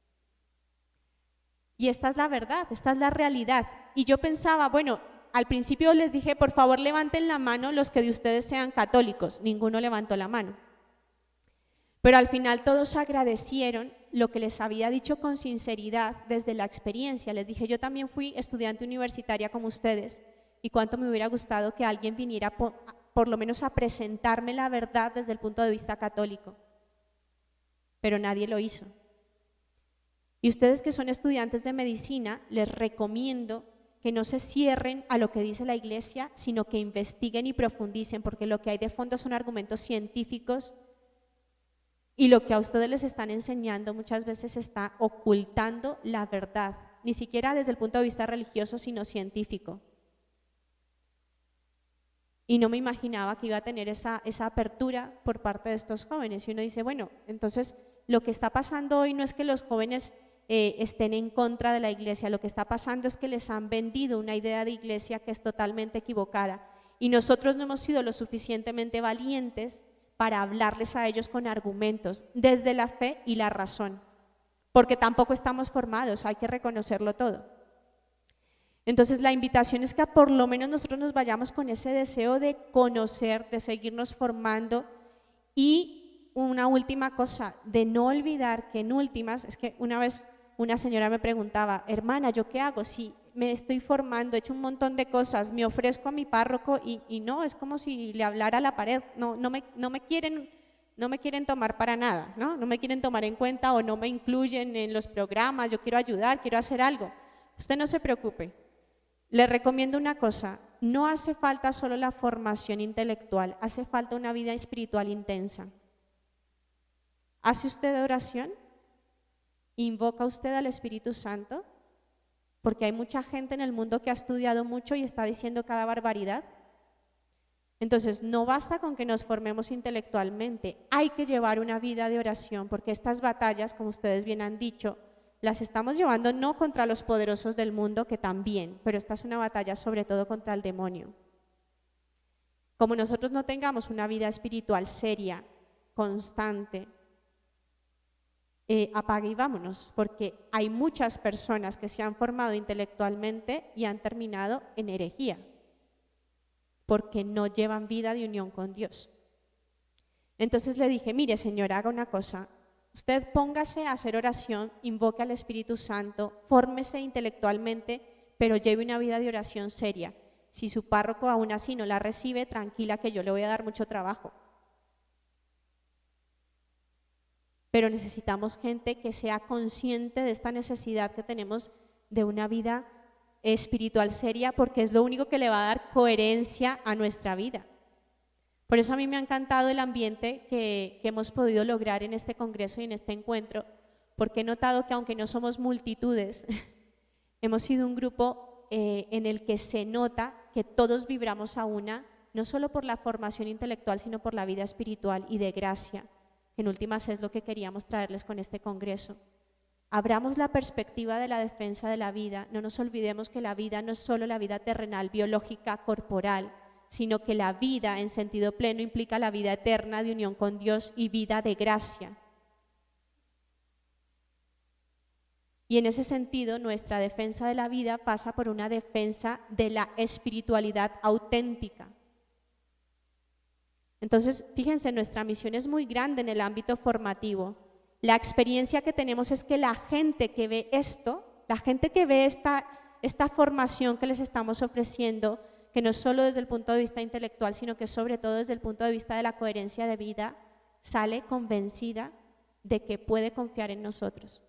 Y esta es la verdad, esta es la realidad. Y yo pensaba, bueno, al principio les dije, por favor levanten la mano los que de ustedes sean católicos. Ninguno levantó la mano. Pero al final todos agradecieron lo que les había dicho con sinceridad desde la experiencia. Les dije, yo también fui estudiante universitaria como ustedes y cuánto me hubiera gustado que alguien viniera por lo menos a presentarme la verdad desde el punto de vista católico. Pero nadie lo hizo. Y ustedes que son estudiantes de medicina, les recomiendo que no se cierren a lo que dice la Iglesia, sino que investiguen y profundicen, porque lo que hay de fondo son argumentos científicos y lo que a ustedes les están enseñando muchas veces está ocultando la verdad, ni siquiera desde el punto de vista religioso, sino científico. Y no me imaginaba que iba a tener esa apertura por parte de estos jóvenes. Y uno dice, bueno, entonces lo que está pasando hoy no es que los jóvenes estén en contra de la iglesia, lo que está pasando es que les han vendido una idea de iglesia que es totalmente equivocada. Y nosotros no hemos sido lo suficientemente valientes para hablarles a ellos con argumentos, desde la fe y la razón, porque tampoco estamos formados, hay que reconocerlo todo. Entonces la invitación es que por lo menos nosotros nos vayamos con ese deseo de conocer, de seguirnos formando y una última cosa, de no olvidar que en últimas, es que una vez una señora me preguntaba, hermana, ¿yo qué hago? Si me estoy formando, he hecho un montón de cosas, me ofrezco a mi párroco y no, es como si le hablara a la pared, no me quieren tomar para nada, no me quieren tomar en cuenta o no me incluyen en los programas, yo quiero ayudar, quiero hacer algo. Usted no se preocupe, le recomiendo una cosa, no hace falta solo la formación intelectual, hace falta una vida espiritual intensa. ¿Hace usted oración? ¿Invoca usted al Espíritu Santo? Porque hay mucha gente en el mundo que ha estudiado mucho y está diciendo cada barbaridad. Entonces, no basta con que nos formemos intelectualmente, hay que llevar una vida de oración, porque estas batallas, como ustedes bien han dicho, las estamos llevando no contra los poderosos del mundo, que también, pero esta es una batalla sobre todo contra el demonio. Como nosotros no tengamos una vida espiritual seria, constante, apague y vámonos, porque hay muchas personas que se han formado intelectualmente y han terminado en herejía, porque no llevan vida de unión con Dios. Entonces le dije, mire señora, haga una cosa, usted póngase a hacer oración, invoque al Espíritu Santo, fórmese intelectualmente, pero lleve una vida de oración seria. Si su párroco aún así no la recibe, tranquila que yo le voy a dar mucho trabajo. Pero necesitamos gente que sea consciente de esta necesidad que tenemos de una vida espiritual seria, porque es lo único que le va a dar coherencia a nuestra vida. Por eso a mí me ha encantado el ambiente que hemos podido lograr en este congreso y en este encuentro, porque he notado que aunque no somos multitudes, hemos sido un grupo en el que se nota que todos vibramos a una, no solo por la formación intelectual, sino por la vida espiritual y de gracia, que en últimas es lo que queríamos traerles con este congreso. Abramos la perspectiva de la defensa de la vida, no nos olvidemos que la vida no es solo la vida terrenal, biológica, corporal, sino que la vida en sentido pleno implica la vida eterna de unión con Dios y vida de gracia. Y en ese sentido, nuestra defensa de la vida pasa por una defensa de la espiritualidad auténtica. Entonces, fíjense, nuestra misión es muy grande en el ámbito formativo. La experiencia que tenemos es que la gente que ve esto, la gente que ve esta formación que les estamos ofreciendo, que no es solo desde el punto de vista intelectual, sino que sobre todo desde el punto de vista de la coherencia de vida, sale convencida de que puede confiar en nosotros.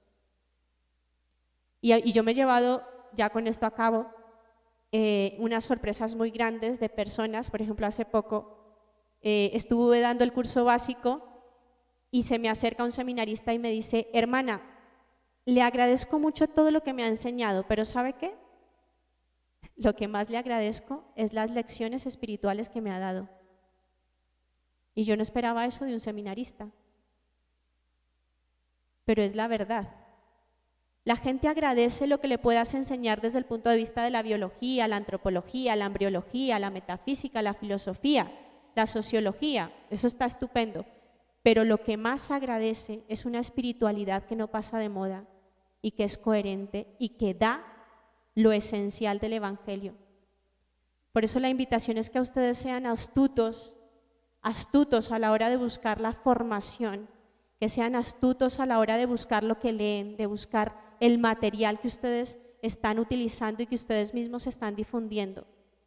Y yo me he llevado, ya con esto a cabo, unas sorpresas muy grandes de personas. Por ejemplo, hace poco estuve dando el curso básico y se me acerca un seminarista y me dice, hermana, le agradezco mucho todo lo que me ha enseñado, pero ¿sabe qué? Lo que más le agradezco es las lecciones espirituales que me ha dado. Y yo no esperaba eso de un seminarista, pero es la verdad. La gente agradece lo que le puedas enseñar desde el punto de vista de la biología, la antropología, la embriología, la metafísica, la filosofía, la sociología. Eso está estupendo. Pero lo que más agradece es una espiritualidad que no pasa de moda y que es coherente y que da lo esencial del Evangelio. Por eso la invitación es que ustedes sean astutos a la hora de buscar la formación, que sean astutos a la hora de buscar lo que leen, de buscar el material que ustedes están utilizando y que ustedes mismos están difundiendo.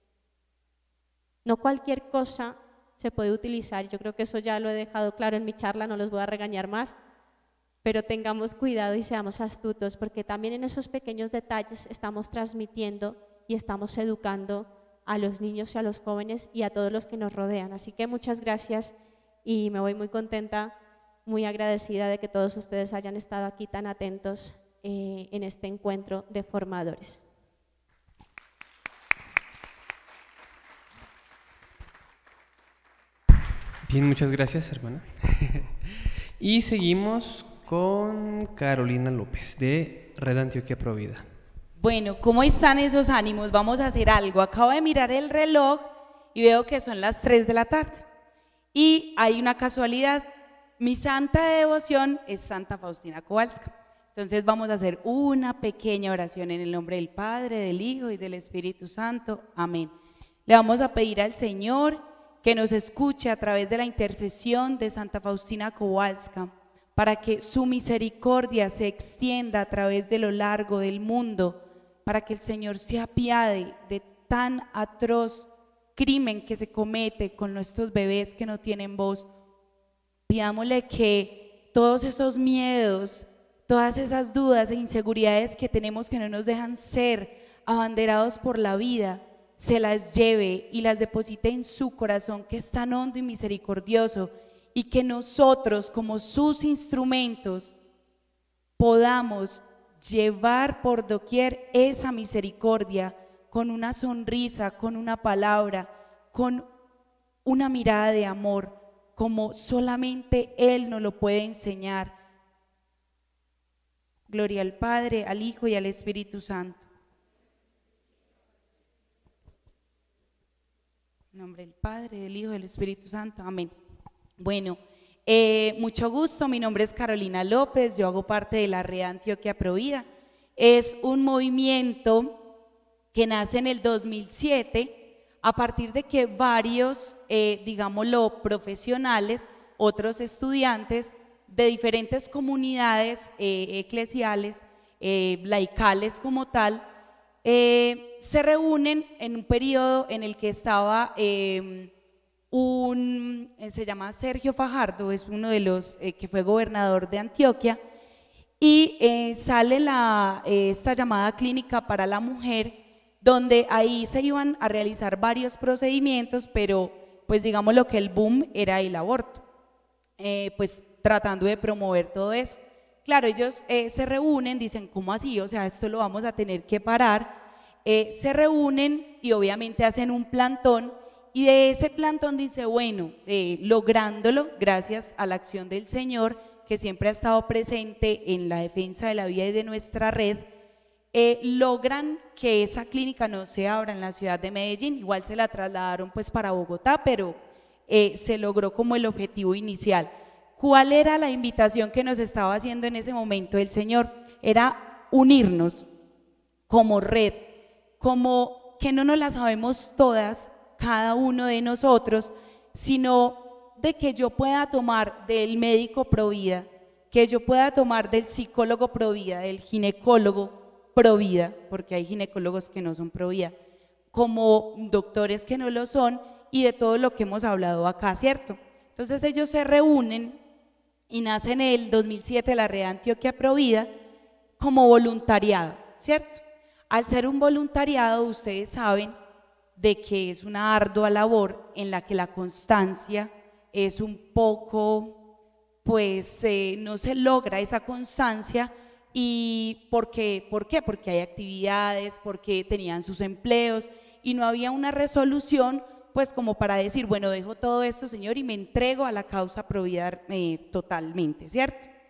No cualquier cosa se puede utilizar, yo creo que eso ya lo he dejado claro en mi charla, no los voy a regañar más, pero tengamos cuidado y seamos astutos, porque también en esos pequeños detalles estamos transmitiendo y estamos educando a los niños y a los jóvenes y a todos los que nos rodean. Así que muchas gracias y me voy muy contenta, muy agradecida de que todos ustedes hayan estado aquí tan atentos en este encuentro de formadores. Bien, muchas gracias, hermana. Y seguimos con Carolina López, de Red Antioquia Provida. Bueno, ¿cómo están esos ánimos? Vamos a hacer algo. Acabo de mirar el reloj y veo que son las 3 de la tarde. Y hay una casualidad. Mi santa de devoción es Santa Faustina Kowalska. Entonces vamos a hacer una pequeña oración en el nombre del Padre, del Hijo y del Espíritu Santo. Amén. Le vamos a pedir al Señor que nos escuche a través de la intercesión de Santa Faustina Kowalska, para que su misericordia se extienda a través de lo largo del mundo, para que el Señor se apiade de tan atroz crimen que se comete con nuestros bebés que no tienen voz. Pidámosle que todos esos miedos, todas esas dudas e inseguridades que tenemos que no nos dejan ser abanderados por la vida, se las lleve y las deposite en su corazón, que es tan hondo y misericordioso, y que nosotros como sus instrumentos podamos llevar por doquier esa misericordia con una sonrisa, con una palabra, con una mirada de amor, como solamente Él nos lo puede enseñar. Gloria al Padre, al Hijo y al Espíritu Santo. En nombre del Padre, del Hijo y del Espíritu Santo. Amén. Bueno, mucho gusto. Mi nombre es Carolina López. Yo hago parte de la Red Antioquia Provida. Es un movimiento que nace en el 2007 a partir de que varios, digámoslo, profesionales, otros estudiantes de diferentes comunidades eclesiales, laicales como tal, se reúnen en un periodo en el que estaba se llama Sergio Fajardo, es uno de los que fue gobernador de Antioquia, y sale esta llamada clínica para la mujer, donde ahí se iban a realizar varios procedimientos, pero pues digamos lo que el boom era el aborto, pues tratando de promover todo eso. Claro, ellos se reúnen, dicen, ¿cómo así? O sea, esto lo vamos a tener que parar. Se reúnen y obviamente hacen un plantón, y de ese plantón dice, bueno, lográndolo, gracias a la acción del Señor, que siempre ha estado presente en la defensa de la vida y de nuestra red, logran que esa clínica no se abra en la ciudad de Medellín. Igual se la trasladaron pues para Bogotá, pero se logró como el objetivo inicial. ¿Cuál era la invitación que nos estaba haciendo en ese momento el Señor? Era unirnos como red, como que no nos la sabemos todas, cada uno de nosotros, sino de que yo pueda tomar del médico Provida, que yo pueda tomar del psicólogo Provida, del ginecólogo Provida, porque hay ginecólogos que no son Provida, como doctores que no lo son, y de todo lo que hemos hablado acá, ¿cierto? Entonces ellos se reúnen y nace en el 2007 la Red Antioquia Provida como voluntariado, ¿cierto? Al ser un voluntariado, ustedes saben de que es una ardua labor en la que la constancia es un poco, pues no se logra esa constancia. ¿Y por qué? Porque hay actividades, porque tenían sus empleos y no había una resolución, pues como para decir, bueno, dejo todo esto, Señor, y me entrego a la causa Provida totalmente, ¿cierto?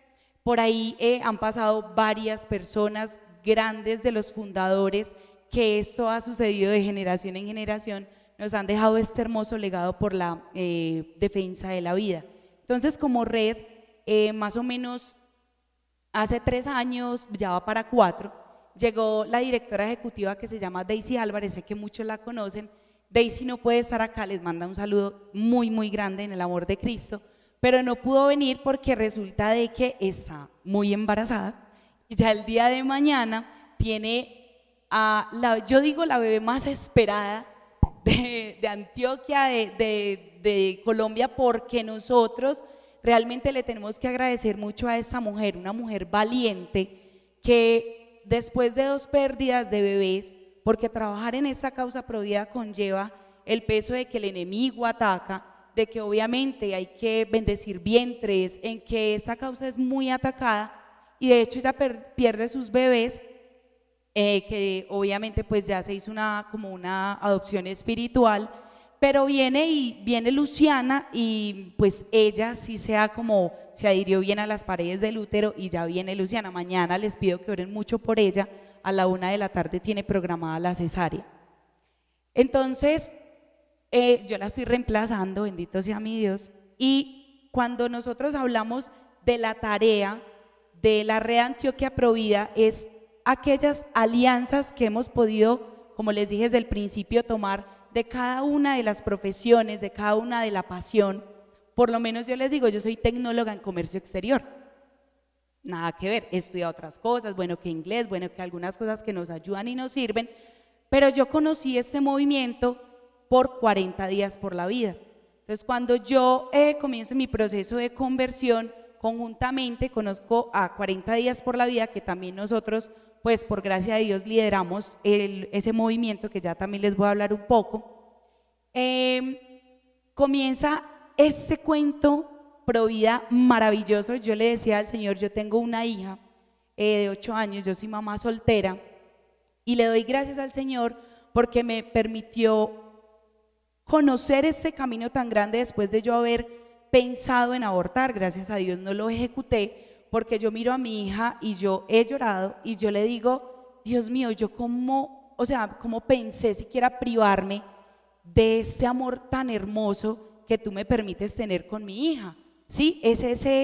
Por ahí han pasado varias personas grandes de los fundadores, que esto ha sucedido de generación en generación, nos han dejado este hermoso legado por la defensa de la vida. Entonces, como red, más o menos hace 3 años, ya va para 4, llegó la directora ejecutiva que se llama Daisy Álvarez, sé que muchos la conocen. Daisy no puede estar acá, les manda un saludo muy, muy grande en el amor de Cristo, pero no pudo venir porque resulta de que está muy embarazada y ya el día de mañana tiene yo digo la bebé más esperada de Antioquia, de Colombia, porque nosotros realmente le tenemos que agradecer mucho a esta mujer, una mujer valiente que después de 2 pérdidas de bebés, porque trabajar en esta causa provida conlleva el peso de que el enemigo ataca, de que obviamente hay que bendecir vientres, en que esta causa es muy atacada y de hecho ella pierde sus bebés, que obviamente pues ya se hizo como una adopción espiritual, pero viene Luciana y pues ella sí se adhirió bien a las paredes del útero y ya viene Luciana. Mañana les pido que oren mucho por ella, a la 1 de la tarde tiene programada la cesárea. Entonces, yo la estoy reemplazando, bendito sea mi Dios, y cuando nosotros hablamos de la tarea de la Red Antioquia Provida, es aquellas alianzas que hemos podido, como les dije desde el principio, tomar de cada una de las profesiones, de cada una de la pasión. Por lo menos yo les digo, yo soy tecnóloga en comercio exterior, nada que ver, he estudiado otras cosas, bueno que inglés, bueno que algunas cosas que nos ayudan y nos sirven, pero yo conocí este movimiento por 40 días por la vida. Entonces cuando yo comienzo mi proceso de conversión, conjuntamente conozco a 40 días por la vida, que también nosotros pues por gracia de Dios lideramos ese movimiento, que ya también les voy a hablar un poco. Comienza este cuento Provida maravilloso. Yo le decía al Señor, yo tengo una hija de 8 años, yo soy mamá soltera y le doy gracias al Señor porque me permitió conocer este camino tan grande después de yo haber pensado en abortar. Gracias a Dios no lo ejecuté, porque yo miro a mi hija y yo he llorado y yo le digo, Dios mío, yo cómo pensé siquiera privarme de este amor tan hermoso que tú me permites tener con mi hija. Sí, es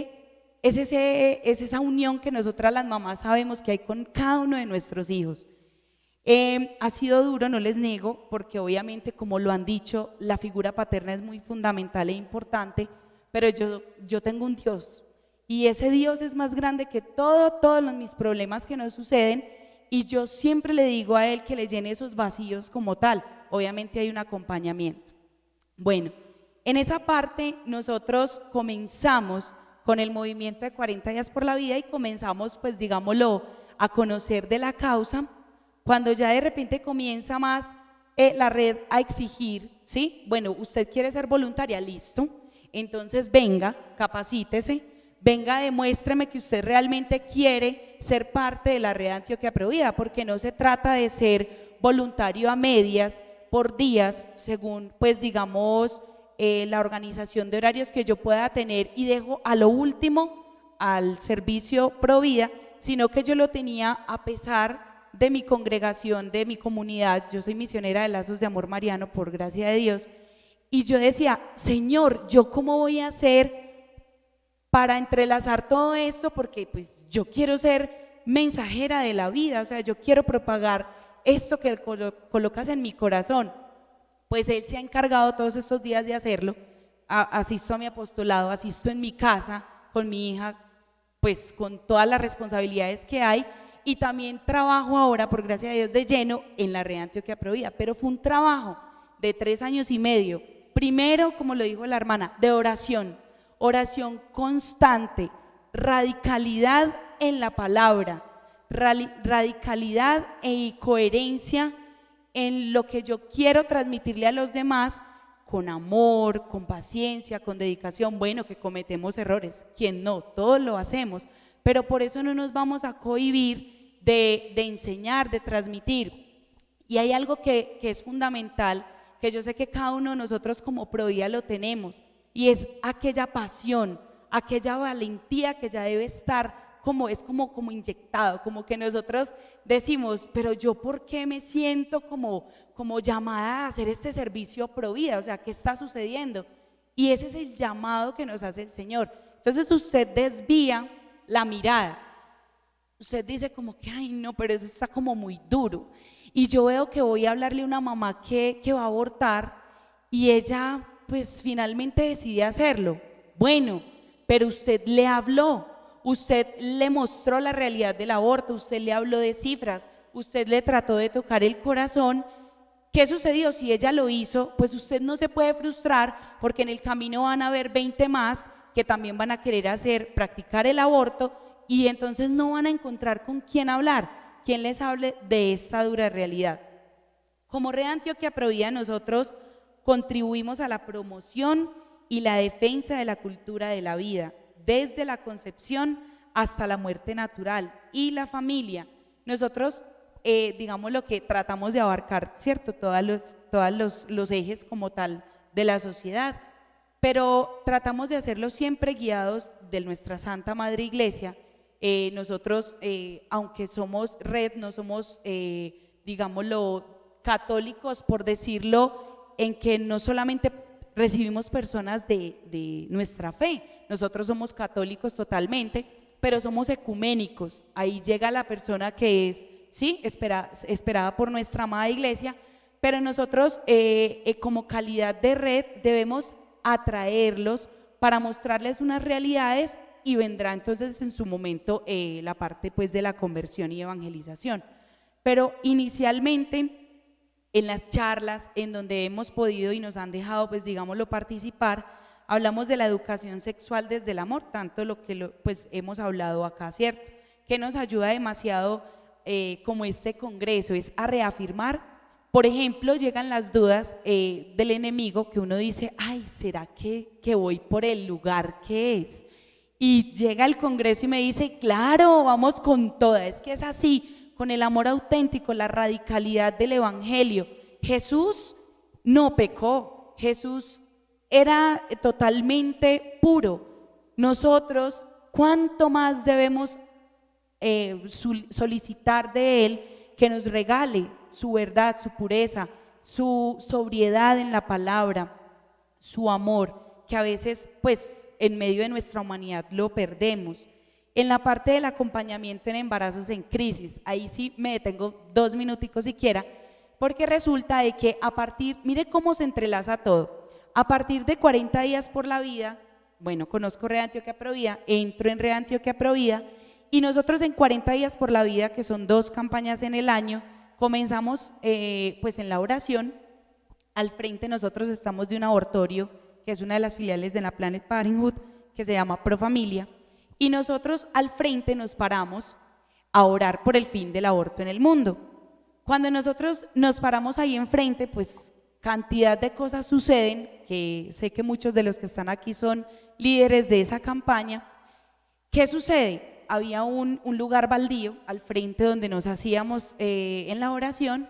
esa unión que nosotras las mamás sabemos que hay con cada uno de nuestros hijos. Ha sido duro, no les niego, porque obviamente, como lo han dicho, la figura paterna es muy fundamental e importante, pero yo tengo un Dios y ese Dios es más grande que todos mis problemas que nos suceden, y yo siempre le digo a Él que le llene esos vacíos como tal. Obviamente hay un acompañamiento. Bueno, en esa parte nosotros comenzamos con el movimiento de 40 días por la vida y comenzamos, pues digámoslo, a conocer de la causa, cuando ya de repente comienza más la red a exigir, ¿sí? Bueno, usted quiere ser voluntaria, listo, entonces venga, capacítese, venga, demuéstreme que usted realmente quiere ser parte de la Red Antioquia Provida, porque no se trata de ser voluntario a medias, por días, según pues digamos la organización de horarios que yo pueda tener, y dejo a lo último al servicio Provida, sino que yo lo tenía a pesar de mi congregación, de mi comunidad. Yo soy misionera de Lazos de Amor Mariano, por gracia de Dios, y yo decía, Señor, ¿yo cómo voy a hacer para entrelazar todo esto? Porque pues yo quiero ser mensajera de la vida, o sea, yo quiero propagar esto que colocas en mi corazón. Pues Él se ha encargado todos estos días de hacerlo. Asisto a mi apostolado, asisto en mi casa con mi hija, pues con todas las responsabilidades que hay, y también trabajo ahora, por gracia de Dios, de lleno en la Red Antioquia Provida, pero fue un trabajo de 3 años y medio. Primero, como lo dijo la hermana, de oración constante, radicalidad en la palabra, radicalidad y coherencia en lo que yo quiero transmitirle a los demás, con amor, con paciencia, con dedicación. Bueno, que cometemos errores, ¿quién no? Todos lo hacemos, pero por eso no nos vamos a cohibir de enseñar, de transmitir. Y hay algo que es fundamental, que yo sé que cada uno de nosotros como Provida lo tenemos, y es aquella pasión, aquella valentía que ya debe estar como inyectado, como que nosotros decimos, pero yo ¿por qué me siento como llamada a hacer este servicio pro vida? O sea, ¿qué está sucediendo? Y ese es el llamado que nos hace el Señor. Entonces usted desvía la mirada. Usted dice como que, ay no, pero eso está como muy duro. Y yo veo que voy a hablarle a una mamá que va a abortar y ella pues finalmente decide hacerlo. Bueno, pero usted le habló, usted le mostró la realidad del aborto, usted le habló de cifras, usted le trató de tocar el corazón. ¿Qué sucedió? Si ella lo hizo, pues usted no se puede frustrar porque en el camino van a haber 20 más que también van a querer practicar el aborto y entonces no van a encontrar con quién hablar, quien les hable de esta dura realidad. Como Red Antioquia Provida, nosotros contribuimos a la promoción y la defensa de la cultura de la vida, desde la concepción hasta la muerte natural y la familia. Nosotros, digamos, lo que tratamos de abarcar, ¿cierto? Todos los ejes como tal de la sociedad, pero tratamos de hacerlo siempre guiados de nuestra Santa Madre Iglesia. Nosotros, aunque somos red, no somos, digámoslo, católicos, por decirlo, en que no solamente recibimos personas de nuestra fe, nosotros somos católicos totalmente, pero somos ecuménicos. Ahí llega la persona que es, sí, esperada por nuestra amada Iglesia, pero nosotros como calidad de red debemos atraerlos para mostrarles unas realidades y vendrá entonces en su momento la parte pues de la conversión y evangelización. Pero inicialmente en las charlas en donde hemos podido y nos han dejado pues digámoslo participar, hablamos de la educación sexual desde el amor, tanto lo que pues hemos hablado acá, ¿cierto? Que nos ayuda demasiado como este congreso, es a reafirmar. Por ejemplo, llegan las dudas del enemigo que uno dice, ay, ¿será que voy por el lugar que es? Y llega el congreso y me dice, claro, vamos con toda, es que es así, con el amor auténtico, la radicalidad del evangelio. Jesús no pecó, Jesús era totalmente puro. Nosotros, ¿cuánto más debemos solicitar de Él que nos regale su verdad, su pureza, su sobriedad en la palabra, su amor, que a veces pues en medio de nuestra humanidad lo perdemos? En la parte del acompañamiento en embarazos en crisis, ahí sí me detengo 2 minuticos siquiera, porque resulta de que a partir, mire cómo se entrelaza todo, a partir de 40 días por la vida, bueno, conozco Red Antioquia Provida, entro en Red Antioquia Provida, y nosotros en 40 días por la vida, que son 2 campañas en el año, comenzamos pues en la oración. Al frente nosotros estamos de un abortorio, que es una de las filiales de la Planet Parenthood, que se llama Profamilia, y nosotros al frente nos paramos a orar por el fin del aborto en el mundo. Cuando nosotros nos paramos ahí enfrente, pues cantidad de cosas suceden, que sé que muchos de los que están aquí son líderes de esa campaña. ¿Qué sucede? Había un lugar baldío al frente donde nos hacíamos en la oración,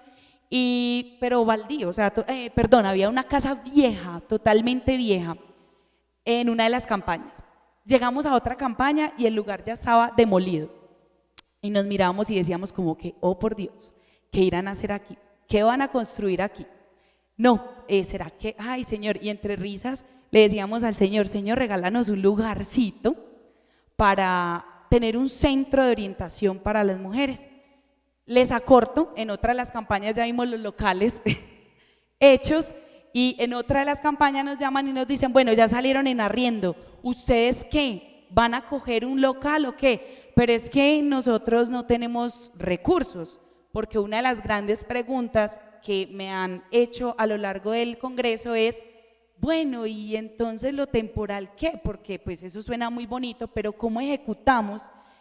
pero baldío, o sea, había una casa vieja, totalmente vieja, en una de las campañas. Llegamos a otra campaña y el lugar ya estaba demolido. Y nos mirábamos y decíamos como que, oh por Dios, ¿qué irán a hacer aquí? ¿Qué van a construir aquí? No, ¿será que, ay Señor? Y entre risas le decíamos al Señor, Señor, regálanos un lugarcito para tener un centro de orientación para las mujeres. Les acorto, en otra de las campañas ya vimos los locales hechos, y en otra de las campañas nos llaman y nos dicen, bueno, ya salieron en arriendo, ¿ustedes qué? ¿Van a coger un local o qué? Pero es que nosotros no tenemos recursos, porque una de las grandes preguntas que me han hecho a lo largo del congreso es, bueno, y entonces lo temporal, ¿qué? Porque pues eso suena muy bonito, pero ¿cómo ejecutamos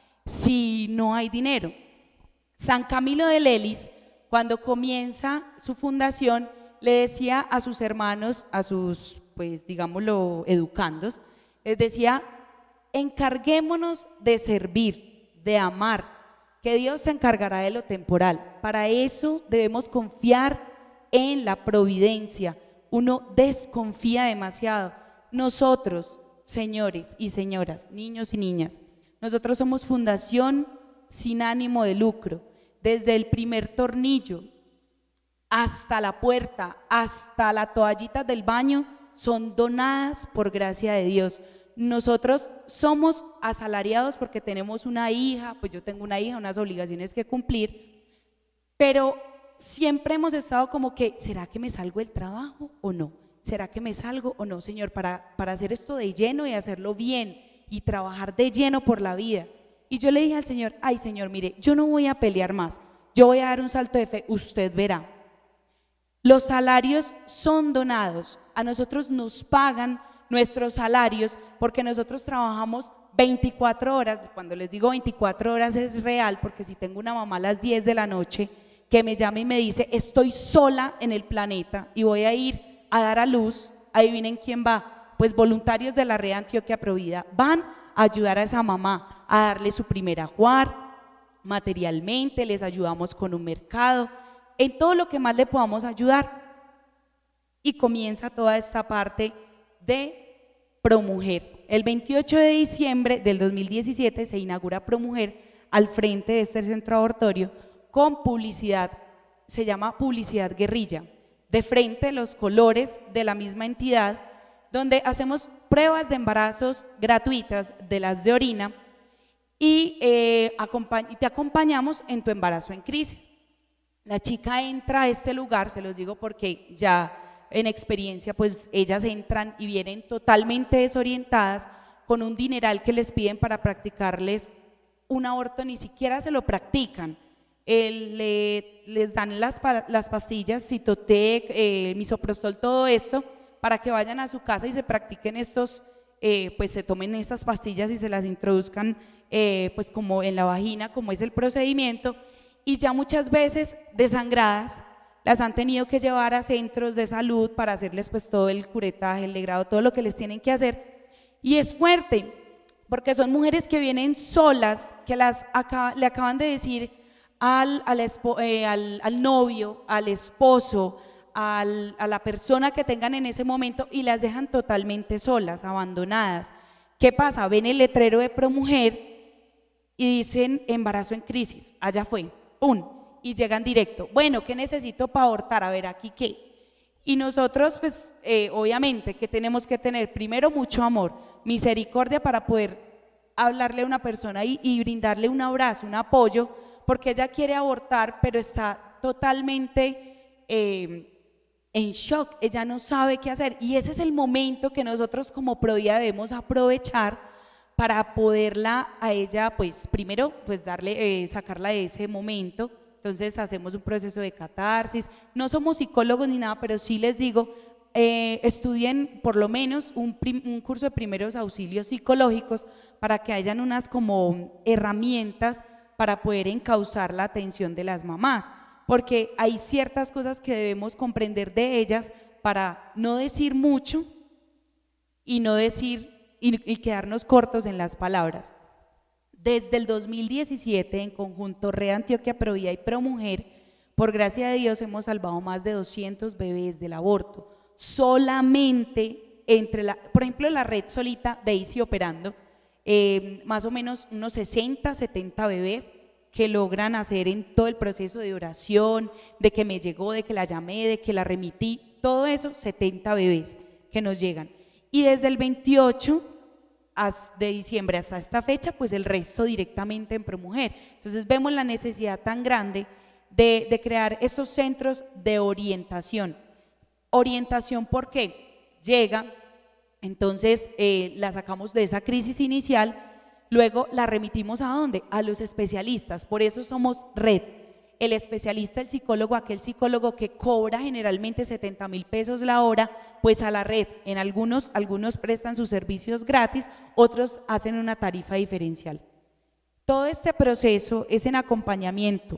si no hay dinero? San Camilo de Lelis, cuando comienza su fundación, le decía a sus hermanos, a sus, pues digámoslo, educandos, les decía, encarguémonos de servir, de amar, que Dios se encargará de lo temporal. Para eso debemos confiar en la providencia. Uno desconfía demasiado. Nosotros, señores y señoras, niños y niñas, Nosotros somos fundación sin ánimo de lucro. Desde el primer tornillo hasta la puerta, hasta la toallita del baño, son donadas por gracia de Dios. Nosotros somos asalariados porque tenemos una hija, pues yo tengo una hija, unas obligaciones que cumplir, pero siempre hemos estado como que, ¿será que me salgo del trabajo o no? ¿Será que me salgo o no, Señor? Para hacer esto de lleno y hacerlo bien y trabajar de lleno por la vida. Y yo le dije al Señor, ay Señor, mire, yo no voy a pelear más, yo voy a dar un salto de fe, usted verá. Los salarios son donados, a nosotros nos pagan nuestros salarios porque nosotros trabajamos 24 horas, cuando les digo 24 horas es real, porque si tengo una mamá a las 10 de la noche que me llama y me dice, estoy sola en el planeta y voy a ir a dar a luz, adivinen quién va, pues voluntarios de la Red Antioquia Provida van a ayudar a esa mamá a darle su primer ajuar, materialmente, les ayudamos con un mercado, en todo lo que más le podamos ayudar. Y comienza toda esta parte de ProMujer. El 28 de diciembre del 2017 se inaugura ProMujer al frente de este centro abortorio con publicidad, se llama publicidad guerrilla, de frente los colores de la misma entidad, donde hacemos pruebas de embarazos gratuitas de las de orina y te acompañamos en tu embarazo en crisis. La chica entra a este lugar, se los digo porque ya en experiencia pues ellas entran y vienen totalmente desorientadas con un dineral que les piden para practicarles un aborto, ni siquiera se lo practican. Les dan las pastillas, Cytotec, Misoprostol, todo esto, para que vayan a su casa y se practiquen estos, pues se tomen estas pastillas y se las introduzcan pues como en la vagina, como es el procedimiento, y ya muchas veces desangradas las han tenido que llevar a centros de salud para hacerles pues todo el curetaje, el legrado, todo lo que les tienen que hacer, y es fuerte, porque son mujeres que vienen solas, que le acaban de decir al novio, al esposo, a la persona que tengan en ese momento y las dejan totalmente solas, abandonadas. ¿Qué pasa? Ven el letrero de ProMujer y dicen embarazo en crisis, allá fue, y llegan directo. Bueno, ¿qué necesito para abortar? A ver, ¿aquí qué? Y nosotros, pues, obviamente que tenemos que tener primero mucho amor, misericordia para poder hablarle a una persona y brindarle un abrazo, un apoyo, porque ella quiere abortar, pero está totalmente en shock, ella no sabe qué hacer, y ese es el momento que nosotros como Provida debemos aprovechar para poderla a ella, pues primero, pues darle, sacarla de ese momento. Entonces hacemos un proceso de catarsis, no somos psicólogos ni nada, pero sí les digo, estudien por lo menos un curso de primeros auxilios psicológicos para que hayan unas como herramientas para poder encauzar la atención de las mamás, porque hay ciertas cosas que debemos comprender de ellas para no decir mucho y no decir y quedarnos cortos en las palabras. Desde el 2017, en conjunto Red Antioquia Provida y ProMujer, por gracia de Dios hemos salvado más de 200 bebés del aborto. Solamente por ejemplo, la red solita de Easy Operando, más o menos unos 60, 70 bebés que logran hacer en todo el proceso de oración, de que me llegó, de que la llamé, de que la remití, todo eso, 70 bebés que nos llegan. Y desde el 28 de diciembre hasta esta fecha, pues el resto directamente en ProMujer. Entonces vemos la necesidad tan grande de crear estos centros de orientación. Orientación, ¿por qué? Llega, entonces la sacamos de esa crisis inicial, luego la remitimos ¿a dónde? A los especialistas, por eso somos red. El especialista, el psicólogo, aquel psicólogo que cobra generalmente 70.000 pesos la hora, pues a la red. En algunos prestan sus servicios gratis, otros hacen una tarifa diferencial. Todo este proceso es en acompañamiento,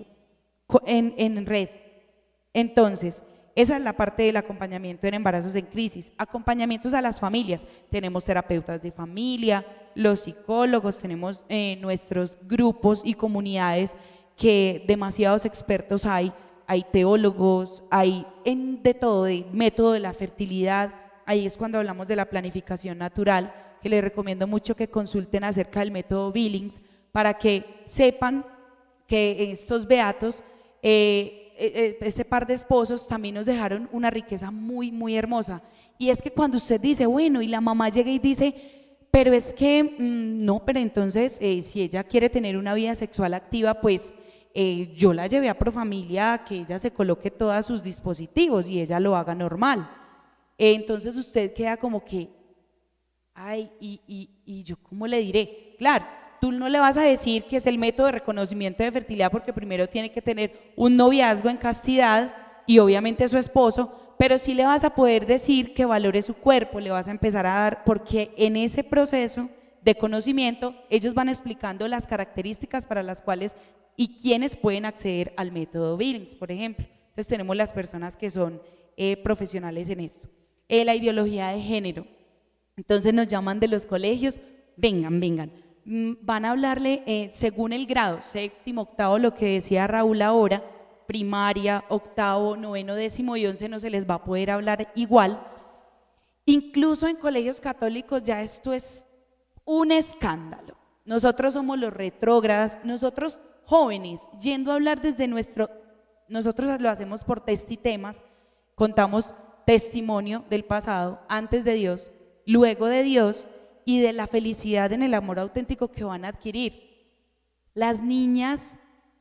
en red. Entonces, esa es la parte del acompañamiento en embarazos en crisis. Acompañamientos a las familias. Tenemos terapeutas de familia, los psicólogos, tenemos nuestros grupos y comunidades que demasiados expertos hay teólogos, hay de todo, de método de la fertilidad, ahí es cuando hablamos de la planificación natural, que les recomiendo mucho que consulten acerca del método Billings para que sepan que estos beatos, este par de esposos también nos dejaron una riqueza muy, muy hermosa. Y es que cuando usted dice, bueno, y la mamá llega y dice, pero es que, no, pero entonces, si ella quiere tener una vida sexual activa, pues yo la llevé a Profamilia a que ella se coloque todos sus dispositivos y ella lo haga normal. Entonces usted queda como que, ay, y yo ¿cómo le diré? Claro, tú no le vas a decir que es el método de reconocimiento de fertilidad porque primero tiene que tener un noviazgo en castidad y obviamente su esposo, pero sí le vas a poder decir que valore su cuerpo, le vas a empezar a dar, porque en ese proceso de conocimiento ellos van explicando las características para las cuales y quiénes pueden acceder al método Billings, por ejemplo. Entonces tenemos las personas que son profesionales en esto. La ideología de género. Entonces nos llaman de los colegios, vengan. Van a hablarle según el grado, séptimo, octavo, lo que decía Raúl ahora, primaria, octavo, noveno, décimo y 11 no se les va a poder hablar igual. Incluso en colegios católicos ya esto es un escándalo. Nosotros somos los retrógradas, nosotros jóvenes, yendo a hablar desde nosotros lo hacemos por testitemas, contamos testimonio del pasado, antes de Dios, luego de Dios y de la felicidad en el amor auténtico que van a adquirir. Las niñas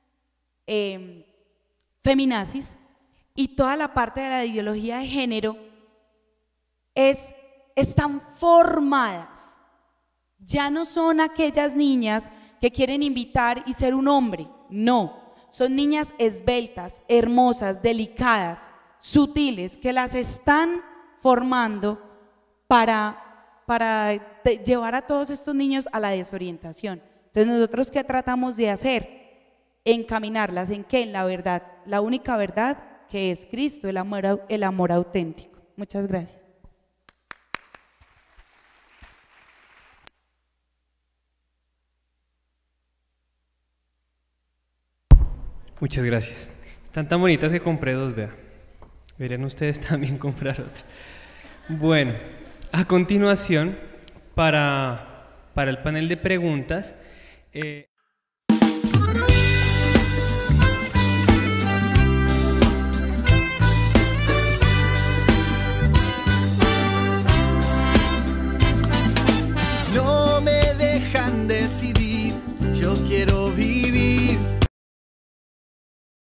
feminazis y toda la parte de la ideología de género están formadas. Ya no son aquellas niñas que quieren invitar y ser un hombre, no, son niñas esbeltas, hermosas, delicadas, sutiles, que las están formando para llevar a todos estos niños a la desorientación. Entonces nosotros ¿qué tratamos de hacer? Encaminarlas en qué, en la verdad, la única verdad que es Cristo, el amor auténtico. Muchas gracias. Muchas gracias. Están tan bonitas que compré dos, vea. Deberían ustedes también comprar otra. Bueno, a continuación, para el panel de preguntas,